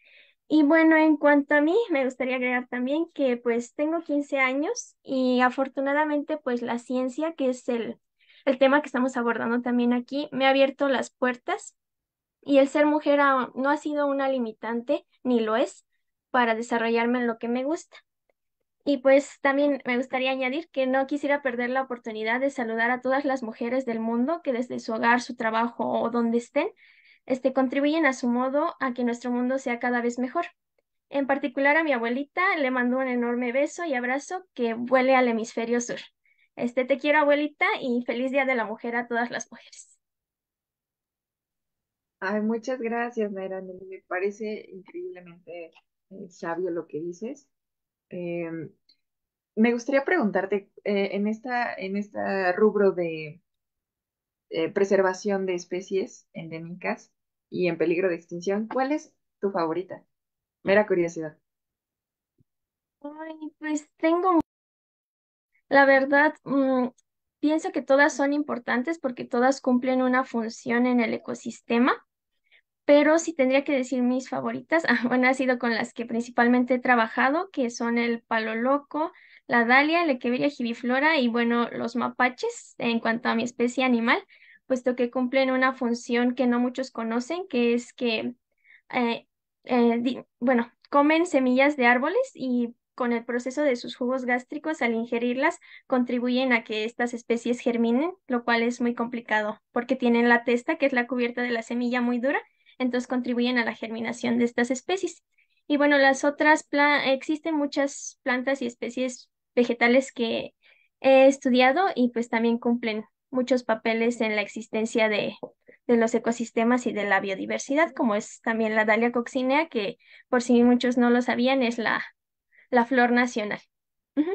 Y bueno, en cuanto a mí, me gustaría agregar también que pues tengo 15 años y afortunadamente pues la ciencia, que es el tema que estamos abordando también aquí, me ha abierto las puertas y el ser mujer no ha sido una limitante, ni lo es, para desarrollarme en lo que me gusta. Y pues también me gustaría añadir que no quisiera perder la oportunidad de saludar a todas las mujeres del mundo que desde su hogar, su trabajo o donde estén, contribuyen a su modo a que nuestro mundo sea cada vez mejor. En particular a mi abuelita le mando un enorme beso y abrazo que vuele al hemisferio sur. Te quiero, abuelita, y feliz Día de la Mujer a todas las mujeres. Ay, muchas gracias, Nairani. Me parece increíblemente sabio lo que dices. Em, Me gustaría preguntarte, en esta rubro de preservación de especies endémicas y en peligro de extinción, ¿cuál es tu favorita? Mera curiosidad. Ay, pues tengo, la verdad, pienso que todas son importantes porque todas cumplen una función en el ecosistema. Pero si tendría que decir mis favoritas, bueno, ha sido con las que principalmente he trabajado, que son el palo loco, la dalia, la echeveria gibiflora y bueno, los mapaches en cuanto a mi especie animal, puesto que cumplen una función que no muchos conocen, que es que, eh, bueno, comen semillas de árboles y con el proceso de sus jugos gástricos, al ingerirlas, contribuyen a que estas especies germinen, lo cual es muy complicado porque tienen la testa, que es la cubierta de la semilla muy dura, entonces contribuyen a la germinación de estas especies. Y bueno, las otras, existen muchas plantas y especies vegetales que he estudiado y pues también cumplen muchos papeles en la existencia de los ecosistemas y de la biodiversidad, como es también la Dalia coccinea, que por si muchos no lo sabían, es la flor nacional. Ujú.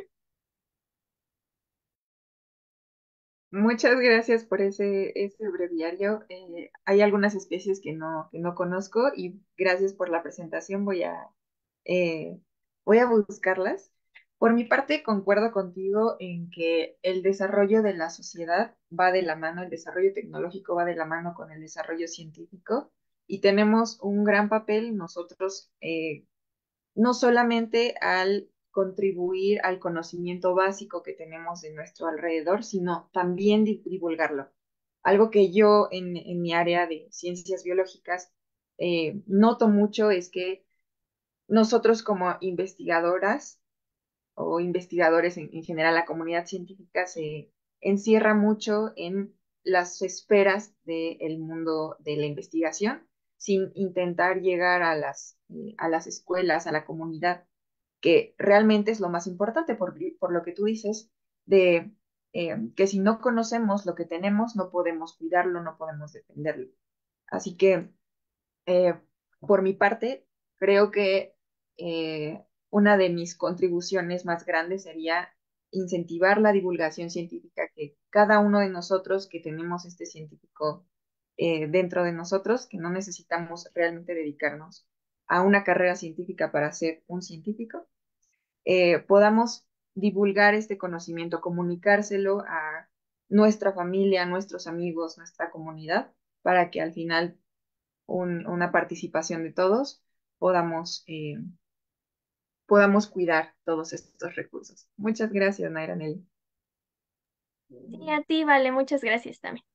Muchas gracias por ese breviario. Hay algunas especies que no conozco y gracias por la presentación. Eh, voy a buscarlas. Por mi parte, concuerdo contigo en que el desarrollo de la sociedad va de la mano, el desarrollo tecnológico va de la mano con el desarrollo científico y tenemos un gran papel nosotros, no solamente al contribuir al conocimiento básico que tenemos de nuestro alrededor, sino también divulgarlo. Algo que yo en mi área de ciencias biológicas noto mucho es que nosotros como investigadoras o investigadores en general, la comunidad científica se encierra mucho en las esferas del mundo de la investigación sin intentar llegar a las escuelas, a la comunidad, que realmente es lo más importante por lo que tú dices, de que si no conocemos lo que tenemos, no podemos cuidarlo, no podemos defenderlo. Así que, eh, por mi parte, creo que una de mis contribuciones más grandes sería incentivar la divulgación científica, que cada uno de nosotros que tenemos este científico dentro de nosotros, que no necesitamos realmente dedicarnos a una carrera científica para ser un científico, podamos divulgar este conocimiento, comunicárselo a nuestra familia, a nuestros amigos, nuestra comunidad, para que al final una participación de todos podamos, podamos cuidar todos estos recursos. Muchas gracias, Naira Nelly. Sí, a ti, vale, muchas gracias también.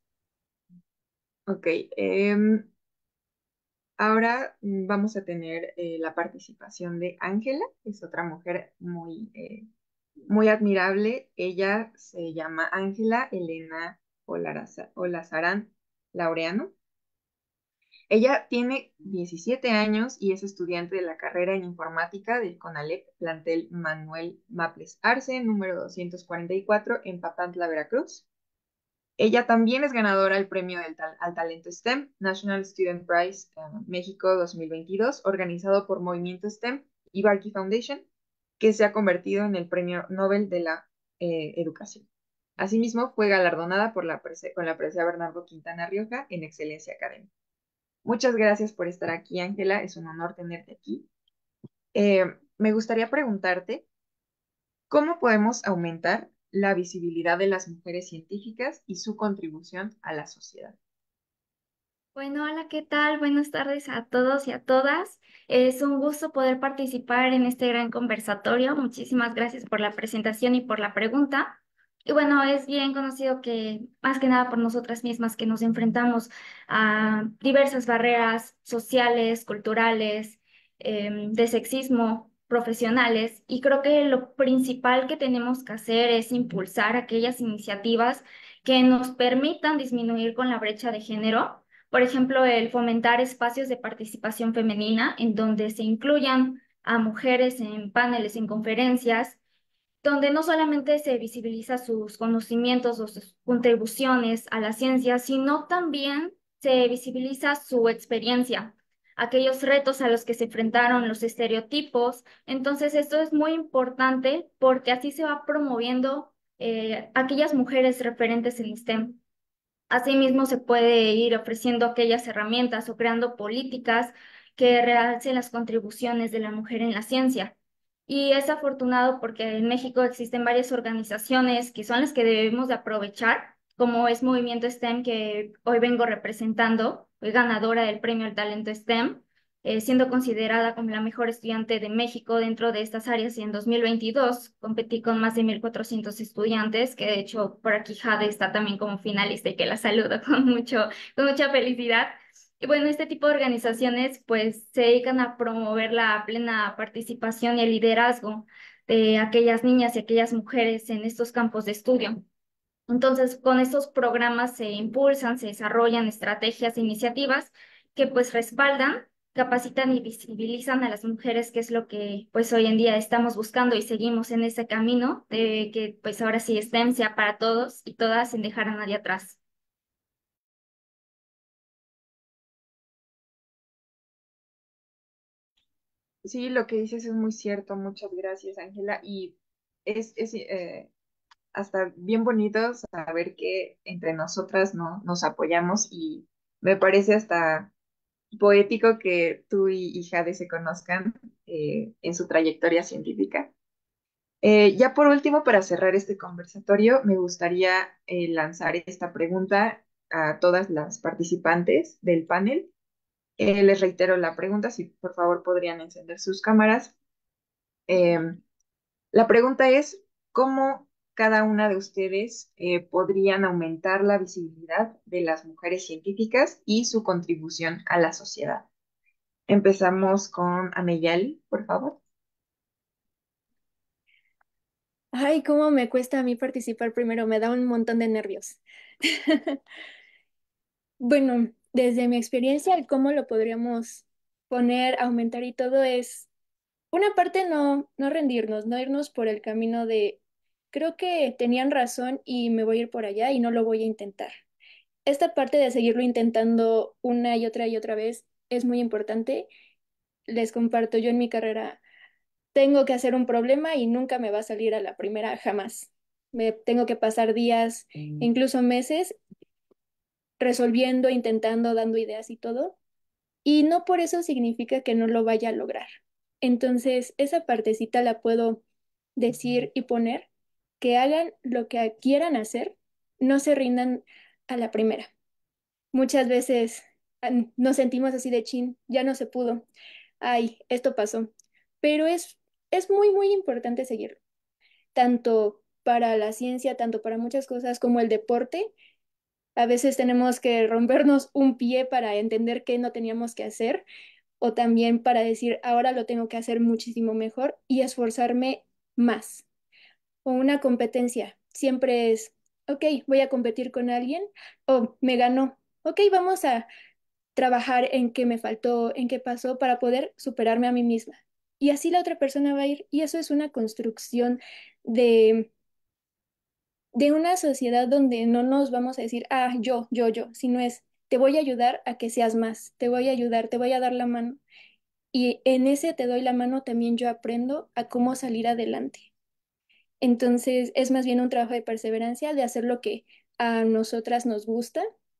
Ok, ahora vamos a tener la participación de Ángela, que es otra mujer muy admirable. Ella se llama Ángela Elena Olazarán Laureano. Ella tiene 17 años y es estudiante de la carrera en informática del CONALEP, plantel Manuel Maples Arce, número 244, en Papantla, Veracruz. Ella también es ganadora del premio al talento STEM, National Student Prize México 2022, organizado por Movimiento STEM y Barkey Foundation, que se ha convertido en el premio Nobel de la Educación. Asimismo, fue galardonada con la presea Bernardo Quintana Rioja en excelencia académica. Muchas gracias por estar aquí, Ángela. Es un honor tenerte aquí. Me gustaría preguntarte, ¿cómo podemos aumentar la visibilidad de las mujeres científicas y su contribución a la sociedad? Bueno, hola, ¿qué tal? Buenas tardes a todos y a todas. Es un gusto poder participar en este gran conversatorio. Muchísimas gracias por la presentación y por la pregunta. Y bueno, es bien conocido que más que nada por nosotras mismas que nos enfrentamos a diversas barreras sociales, culturales, de sexismo, profesionales. Y creo que lo principal que tenemos que hacer es impulsar aquellas iniciativas que nos permitan disminuir con la brecha de género. Por ejemplo, el fomentar espacios de participación femenina en donde se incluyan a mujeres en paneles, en conferencias, donde no solamente se visibiliza sus conocimientos o sus contribuciones a la ciencia, sino también se visibiliza su experiencia, aquellos retos a los que se enfrentaron, los estereotipos. Entonces, esto es muy importante porque así se va promoviendo aquellas mujeres referentes en STEM. Asimismo, se puede ir ofreciendo aquellas herramientas o creando políticas que realcen las contribuciones de la mujer en la ciencia. Y es afortunado porque en México existen varias organizaciones que son las que debemos de aprovechar, como es Movimiento STEM, que hoy vengo representando, fui ganadora del Premio al Talento STEM, siendo considerada como la mejor estudiante de México dentro de estas áreas. Y en 2022 competí con más de 1,400 estudiantes, que de hecho por aquí Jade está también como finalista y que la saludo con mucha felicidad. Y bueno, este tipo de organizaciones pues se dedican a promover la plena participación y el liderazgo de aquellas niñas y aquellas mujeres en estos campos de estudio. Entonces, con estos programas se impulsan, se desarrollan estrategias e iniciativas que pues respaldan, capacitan y visibilizan a las mujeres, que es lo que pues hoy en día estamos buscando y seguimos en ese camino de que pues ahora sí STEM sea para todos y todas sin dejar a nadie atrás. Sí, lo que dices es muy cierto. Muchas gracias, Ángela. Y es hasta bien bonito saber que entre nosotras no, nos apoyamos y me parece hasta poético que tú y Jade se conozcan en su trayectoria científica. Ya por último, para cerrar este conversatorio, me gustaría lanzar esta pregunta a todas las participantes del panel. Les reitero la pregunta, si por favor podrían encender sus cámaras. Em, la pregunta es, ¿cómo cada una de ustedes podrían aumentar la visibilidad de las mujeres científicas y su contribución a la sociedad? Empezamos con Ameyali, por favor. Ay, cómo me cuesta a mí participar primero, me da un montón de nervios. Bueno, desde mi experiencia, el cómo lo podríamos poner, aumentar y todo es, una parte no rendirnos, no irnos por el camino de, creo que tenían razón y me voy a ir por allá y no lo voy a intentar. Esta parte de seguirlo intentando una y otra vez es muy importante les comparto, yo en mi carrera tengo que hacer un problema y nunca me va a salir a la primera, jamás. Me tengo que pasar días, incluso meses, resolviendo, intentando, dando ideas y todo. Y no por eso significa que no lo vaya a lograr. Entonces, esa partecita la puedo decir y poner, que hagan lo que quieran hacer, no se rindan a la primera. Muchas veces nos sentimos así de chin, ya no se pudo, ay, esto pasó. Pero es muy, muy importante seguirlo, tanto para la ciencia, tanto para muchas cosas como el deporte. A veces tenemos que rompernos un pie para entender qué no teníamos que hacer o también para decir, ahora lo tengo que hacer muchísimo mejor y esforzarme más. O una competencia, siempre es, ok, voy a competir con alguien o me ganó, ok, vamos a trabajar en qué me faltó, en qué pasó para poder superarme a mí misma. Y así la otra persona va a ir y eso es una construcción de una sociedad donde no nos vamos a decir, ah, yo, sino es, te voy a ayudar a que seas más, te voy a ayudar, te voy a dar la mano. Y en ese te doy la mano también yo aprendo a cómo salir adelante. Entonces es más bien un trabajo de perseverancia, de hacer lo que a nosotras nos gusta,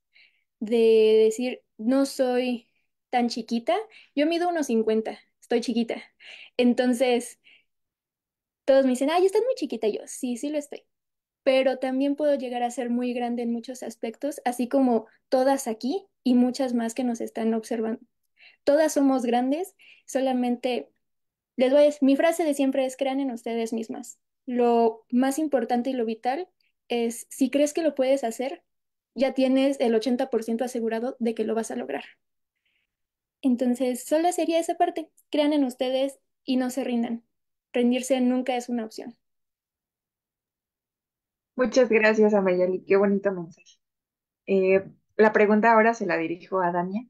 de decir, no soy tan chiquita, yo mido 1,50, estoy chiquita. Entonces todos me dicen, ay, estás muy chiquita. Y yo, sí, sí lo estoy. Pero también puedo llegar a ser muy grande en muchos aspectos, así como todas aquí y muchas más que nos están observando. Todas somos grandes, solamente les voy a decir, mi frase de siempre es crean en ustedes mismas. Lo más importante y lo vital es, si crees que lo puedes hacer, ya tienes el 80% asegurado de que lo vas a lograr. Entonces, solo sería esa parte, crean en ustedes y no se rindan. Rendirse nunca es una opción. Muchas gracias, Amayali. Qué bonito mensaje. La pregunta ahora se la dirijo a Dania.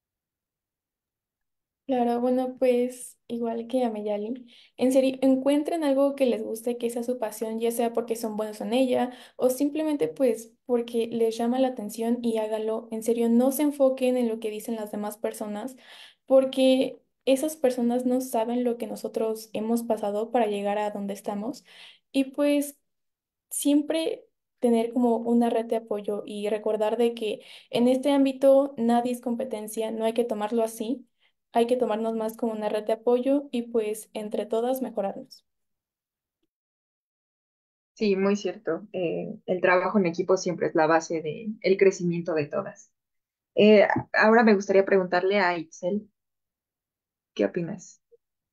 Claro, bueno, pues igual que a Meyali, en serio, encuentren algo que les guste, que sea su pasión, ya sea porque son buenos en ella o simplemente pues porque les llama la atención y háganlo. En serio, no se enfoquen en lo que dicen las demás personas, porque esas personas no saben lo que nosotros hemos pasado para llegar a donde estamos. Y pues siempre tener como una red de apoyo y recordar de que en este ámbito nadie es competencia, no hay que tomarlo así, hay que tomarnos más como una red de apoyo y pues entre todas mejorarnos. Sí, muy cierto. El trabajo en equipo siempre es la base del crecimiento de todas. Ahora me gustaría preguntarle a Itzel, ¿qué opinas?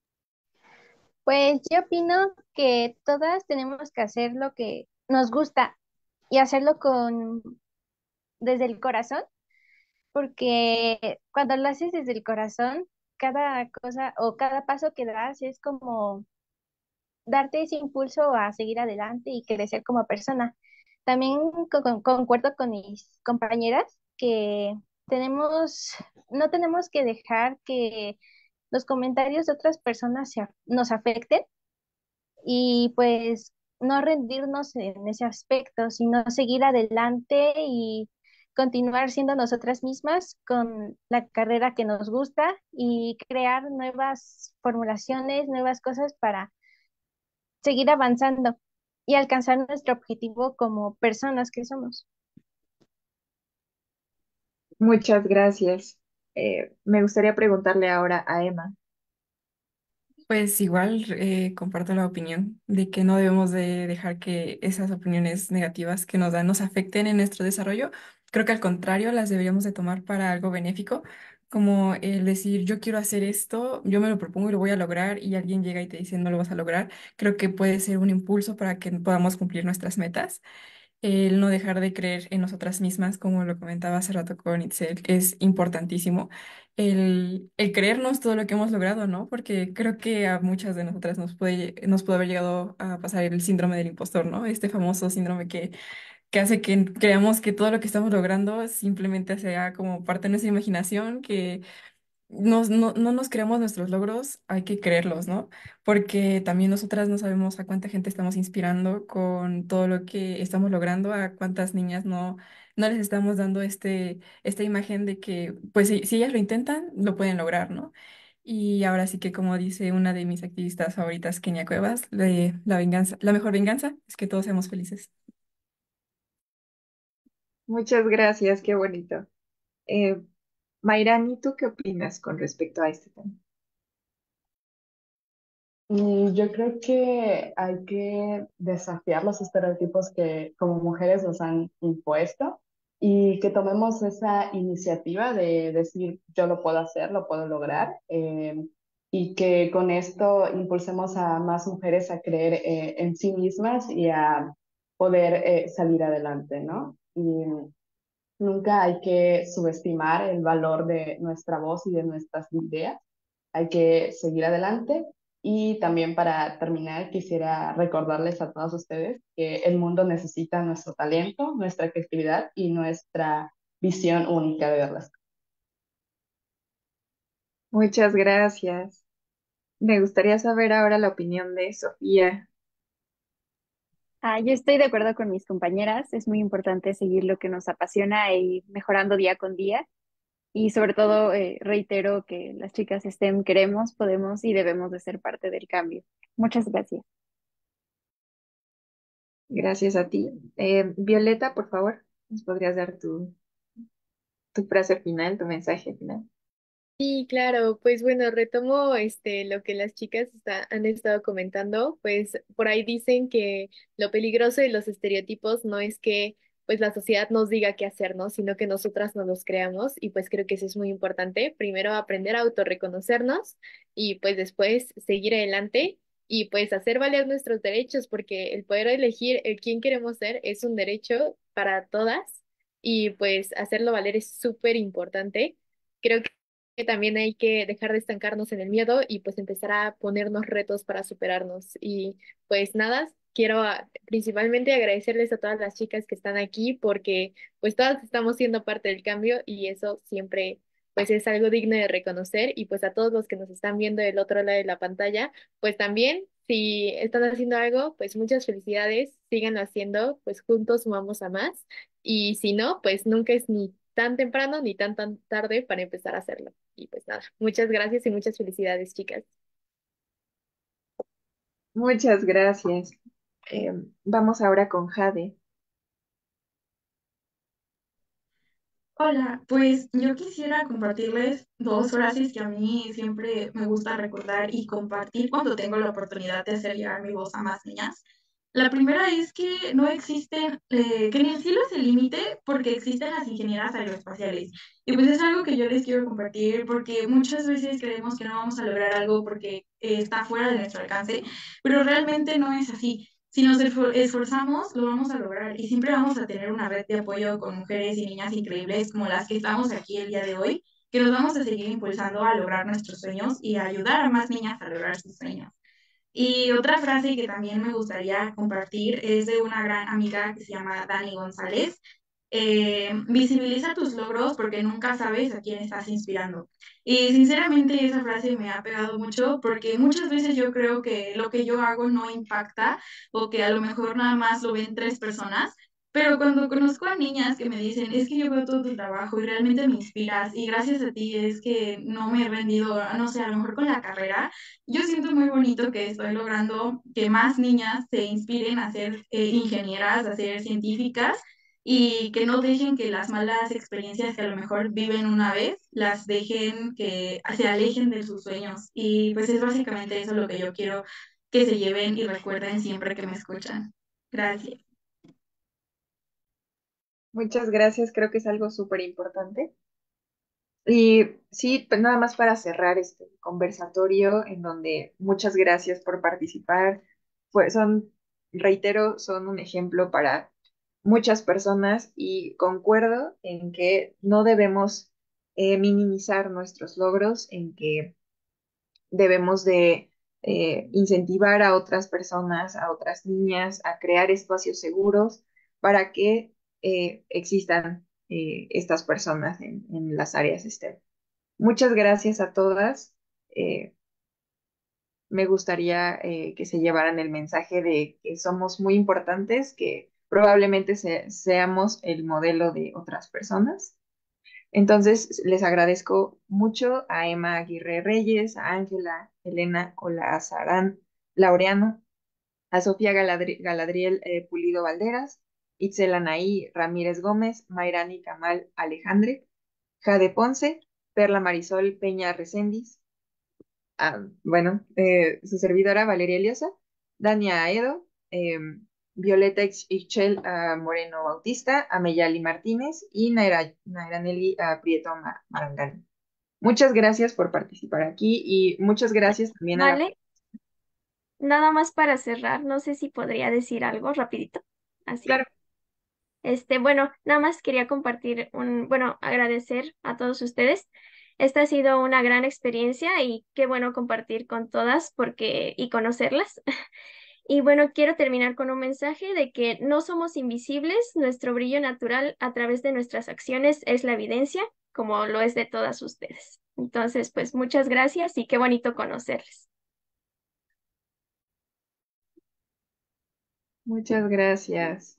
Pues yo opino que todas tenemos que hacer lo que nos gusta y hacerlo con desde el corazón, porque cuando lo haces desde el corazón, cada cosa o cada paso que das es como darte ese impulso a seguir adelante y crecer como persona. También concuerdo con mis compañeras que tenemos, no tenemos que dejar que los comentarios de otras personas nos afecten y pues no rendirnos en ese aspecto, sino seguir adelante y continuar siendo nosotras mismas con la carrera que nos gusta y crear nuevas formulaciones, nuevas cosas para seguir avanzando y alcanzar nuestro objetivo como personas que somos. Muchas gracias. Me gustaría preguntarle ahora a Emma. Pues igual comparto la opinión de que no debemos de dejar que esas opiniones negativas que nos dan nos afecten en nuestro desarrollo. Creo que al contrario, las deberíamos de tomar para algo benéfico, como el decir, yo quiero hacer esto, yo me lo propongo y lo voy a lograr, y alguien llega y te dice, no lo vas a lograr. Creo que puede ser un impulso para que podamos cumplir nuestras metas. El no dejar de creer en nosotras mismas, como lo comentaba hace rato con Itzel, es importantísimo. El creernos todo lo que hemos logrado, ¿no? Porque creo que a muchas de nosotras nos puede haber llegado a pasar el síndrome del impostor, ¿no? Este famoso síndrome que hace que creamos que todo lo que estamos logrando simplemente sea como parte de nuestra imaginación, que no nos creamos nuestros logros, hay que creerlos, ¿no? Porque también nosotras no sabemos a cuánta gente estamos inspirando con todo lo que estamos logrando, a cuántas niñas no les estamos dando esta imagen de que, pues si ellas lo intentan, lo pueden lograr, ¿no? Y ahora sí que como dice una de mis activistas favoritas, Kenia Cuevas, la venganza, la mejor venganza es que todos seamos felices. Muchas gracias, qué bonito. Eh, Mayrani, ¿tú qué opinas con respecto a este tema? Yo creo que hay que desafiar los estereotipos que como mujeres nos han impuesto y que tomemos esa iniciativa de decir yo lo puedo hacer, lo puedo lograr, y que con esto impulsemos a más mujeres a creer en sí mismas y a poder salir adelante, ¿no? Y nunca hay que subestimar el valor de nuestra voz y de nuestras ideas. Hay que seguir adelante. Y también para terminar, quisiera recordarles a todos ustedes que el mundo necesita nuestro talento, nuestra creatividad y nuestra visión única de verlas. Muchas gracias. Me gustaría saber ahora la opinión de Sofía. Yo estoy de acuerdo con mis compañeras. Es muy importante seguir lo que nos apasiona e ir mejorando día con día. Y sobre todo, reitero que las chicas STEM queremos, podemos y debemos de ser parte del cambio. Muchas gracias. Gracias a ti. Violeta, por favor, ¿nos podrías dar tu frase final, tu mensaje final? Sí, claro, pues bueno, retomo lo que las chicas han estado comentando, pues por ahí dicen que lo peligroso de los estereotipos no es que pues la sociedad nos diga qué hacer, ¿no? Sino que nosotras nos los creamos y pues creo que eso es muy importante. Primero aprender a autorreconocernos y pues después seguir adelante y pues hacer valer nuestros derechos, porque el poder elegir el quién queremos ser es un derecho para todas y pues hacerlo valer es súper importante. Creo que también hay que dejar de estancarnos en el miedo y pues empezar a ponernos retos para superarnos. Y pues nada, quiero principalmente agradecerles a todas las chicas que están aquí porque pues todas estamos siendo parte del cambio y eso siempre pues es algo digno de reconocer y pues a todos los que nos están viendo del otro lado de la pantalla, pues también si están haciendo algo, pues muchas felicidades, síganlo haciendo, pues juntos sumamos a más y si no, pues nunca es ni tan temprano ni tan tarde para empezar a hacerlo. Y pues nada, muchas gracias y muchas felicidades, chicas. Muchas gracias. Eh, Vamos ahora con Jade. Hola, pues yo quisiera compartirles dos frases que a mí siempre me gusta recordar y compartir cuando tengo la oportunidad de hacer llegar mi voz a más niñas. La primera es que no existen, que ni el cielo es el límite porque existen las ingenieras aeroespaciales. Y pues es algo que yo les quiero compartir porque muchas veces creemos que no vamos a lograr algo porque está fuera de nuestro alcance, pero realmente no es así. Si nos esforzamos, lo vamos a lograr y siempre vamos a tener una red de apoyo con mujeres y niñas increíbles como las que estamos aquí el día de hoy, que nos vamos a seguir impulsando a lograr nuestros sueños y a ayudar a más niñas a lograr sus sueños. Y otra frase que también me gustaría compartir es de una gran amiga que se llama Dani González. Visibiliza tus logros porque nunca sabes a quién estás inspirando. Y sinceramente esa frase me ha pegado mucho porque muchas veces yo creo que lo que yo hago no impacta o que a lo mejor nada más lo ven tres personas. Pero cuando conozco a niñas que me dicen, es que yo veo todo tu trabajo y realmente me inspiras y gracias a ti es que no me he rendido, no sé, a lo mejor con la carrera, yo siento muy bonito que estoy logrando que más niñas se inspiren a ser ingenieras, a ser científicas y que no dejen que las malas experiencias que a lo mejor viven una vez las dejen que se alejen de sus sueños. Y pues es básicamente eso lo que yo quiero que se lleven y recuerden siempre que me escuchan. Gracias. Muchas gracias, creo que es algo súper importante. Y sí, pues nada más para cerrar este conversatorio en donde muchas gracias por participar. Reitero, son un ejemplo para muchas personas y concuerdo en que no debemos minimizar nuestros logros, en que debemos de incentivar a otras personas, a otras niñas, a crear espacios seguros para que existan estas personas en las áreas STEM. Muchas gracias a todas. Eh, Me gustaría que se llevaran el mensaje de que somos muy importantes, que probablemente seamos el modelo de otras personas. Entonces, les agradezco mucho a Emma Aguirre Reyes, a Ángela, Elena Olazarán Laureano, a Sofía Galadriel Pulido Valderas, Itzel Anaí Ramírez Gómez, Mayrani Camal Alejandre, Jade Ponce, Perla Marisol Peña Recendis, su servidora Valeria Eliosa, Dania Aedo, Violeta Ixchel Moreno Bautista, Ameyali Martínez y Nairaneli Prieto Marangani. Muchas gracias por participar aquí y muchas gracias también a la... Vale, nada más para cerrar, no sé si podría decir algo rapidito. Así. Claro, Bueno, nada más quería compartir bueno, agradecer a todos ustedes. Esta ha sido una gran experiencia y qué bueno compartir con todas y conocerlas. Y bueno, quiero terminar con un mensaje de que no somos invisibles, nuestro brillo natural a través de nuestras acciones es la evidencia, como lo es de todas ustedes. Entonces, pues muchas gracias y qué bonito conocerles. muchas gracias.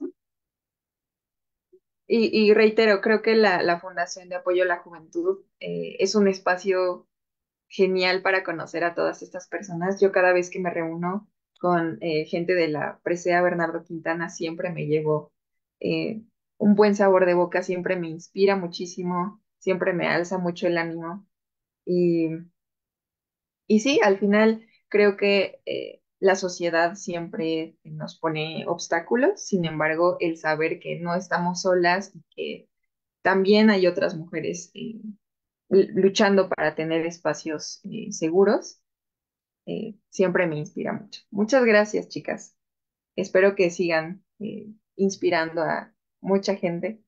Y reitero, creo que la Fundación de Apoyo a la Juventud es un espacio genial para conocer a todas estas personas. Yo cada vez que me reúno con gente de la Presea Bernardo Quintana, siempre me llevo eh, un buen sabor de boca, siempre me inspira muchísimo, siempre me alza mucho el ánimo. Y, y sí, al final creo que la sociedad siempre nos pone obstáculos, sin embargo, el saber que no estamos solas y que también hay otras mujeres luchando para tener espacios seguros, siempre me inspira mucho. Muchas gracias, chicas. Espero que sigan inspirando a mucha gente.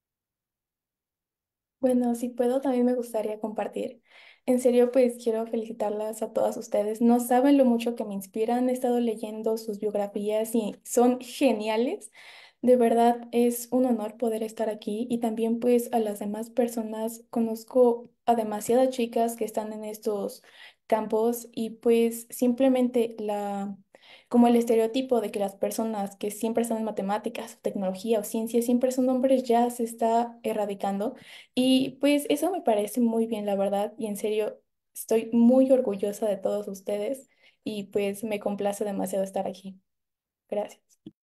Bueno, si puedo, también me gustaría compartir. En serio, pues quiero felicitarlas a todas ustedes. No saben lo mucho que me inspiran. He estado leyendo sus biografías y son geniales. De verdad, es un honor poder estar aquí y también pues a las demás personas. Conozco a demasiadas chicas que están en estos campos y pues simplemente como el estereotipo de que las personas que siempre están en matemáticas, tecnología o ciencia siempre son hombres ya se está erradicando. Y pues eso me parece muy bien, la verdad, y en serio estoy muy orgullosa de todos ustedes y pues me complace demasiado estar aquí. Gracias.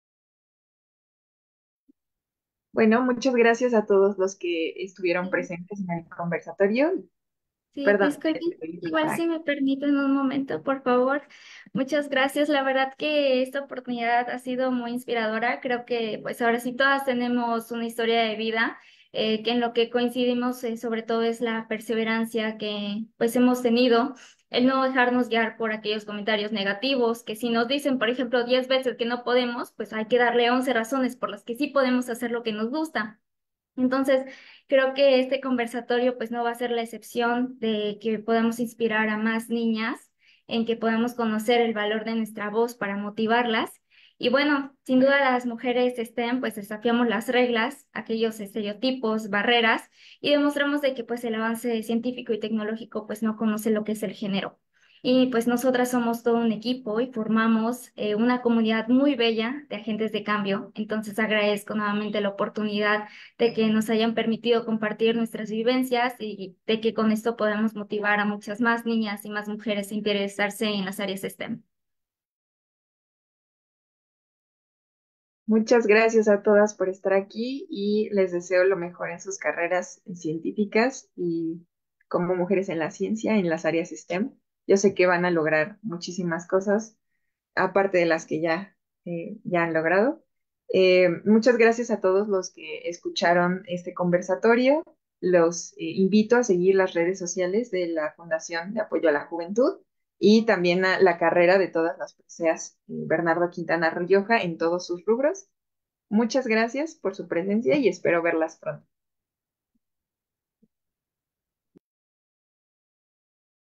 Bueno, muchas gracias a todos los que estuvieron presentes en el conversatorio. Sí, Perdón. disculpen, igual si me permiten un momento, por favor. Muchas gracias. La verdad que esta oportunidad ha sido muy inspiradora. Creo que pues ahora sí todas tenemos una historia de vida, que en lo que coincidimos sobre todo es la perseverancia que pues hemos tenido, el no dejarnos guiar por aquellos comentarios negativos, que si nos dicen, por ejemplo, 10 veces que no podemos, pues hay que darle 11 razones por las que sí podemos hacer lo que nos gusta. Entonces, creo que este conversatorio pues no va a ser la excepción de que podamos inspirar a más niñas, en que podamos conocer el valor de nuestra voz para motivarlas. Y bueno, sin duda las mujeres STEM pues desafiamos las reglas, aquellos estereotipos, barreras y demostramos de que pues el avance científico y tecnológico pues no conoce lo que es el género. Y pues nosotras somos todo un equipo y formamos una comunidad muy bella de agentes de cambio. Entonces agradezco nuevamente la oportunidad de que nos hayan permitido compartir nuestras vivencias y de que con esto podamos motivar a muchas más niñas y más mujeres a interesarse en las áreas STEM. Muchas gracias a todas por estar aquí y les deseo lo mejor en sus carreras científicas y como mujeres en la ciencia, en las áreas STEM. Yo sé que van a lograr muchísimas cosas, aparte de las que ya han logrado. Muchas gracias a todos los que escucharon este conversatorio. Los invito a seguir las redes sociales de la Fundación de Apoyo a la Juventud y también a la carrera de todas las preseas Bernardo Quintana Rioja en todos sus rubros. Muchas gracias por su presencia y espero verlas pronto.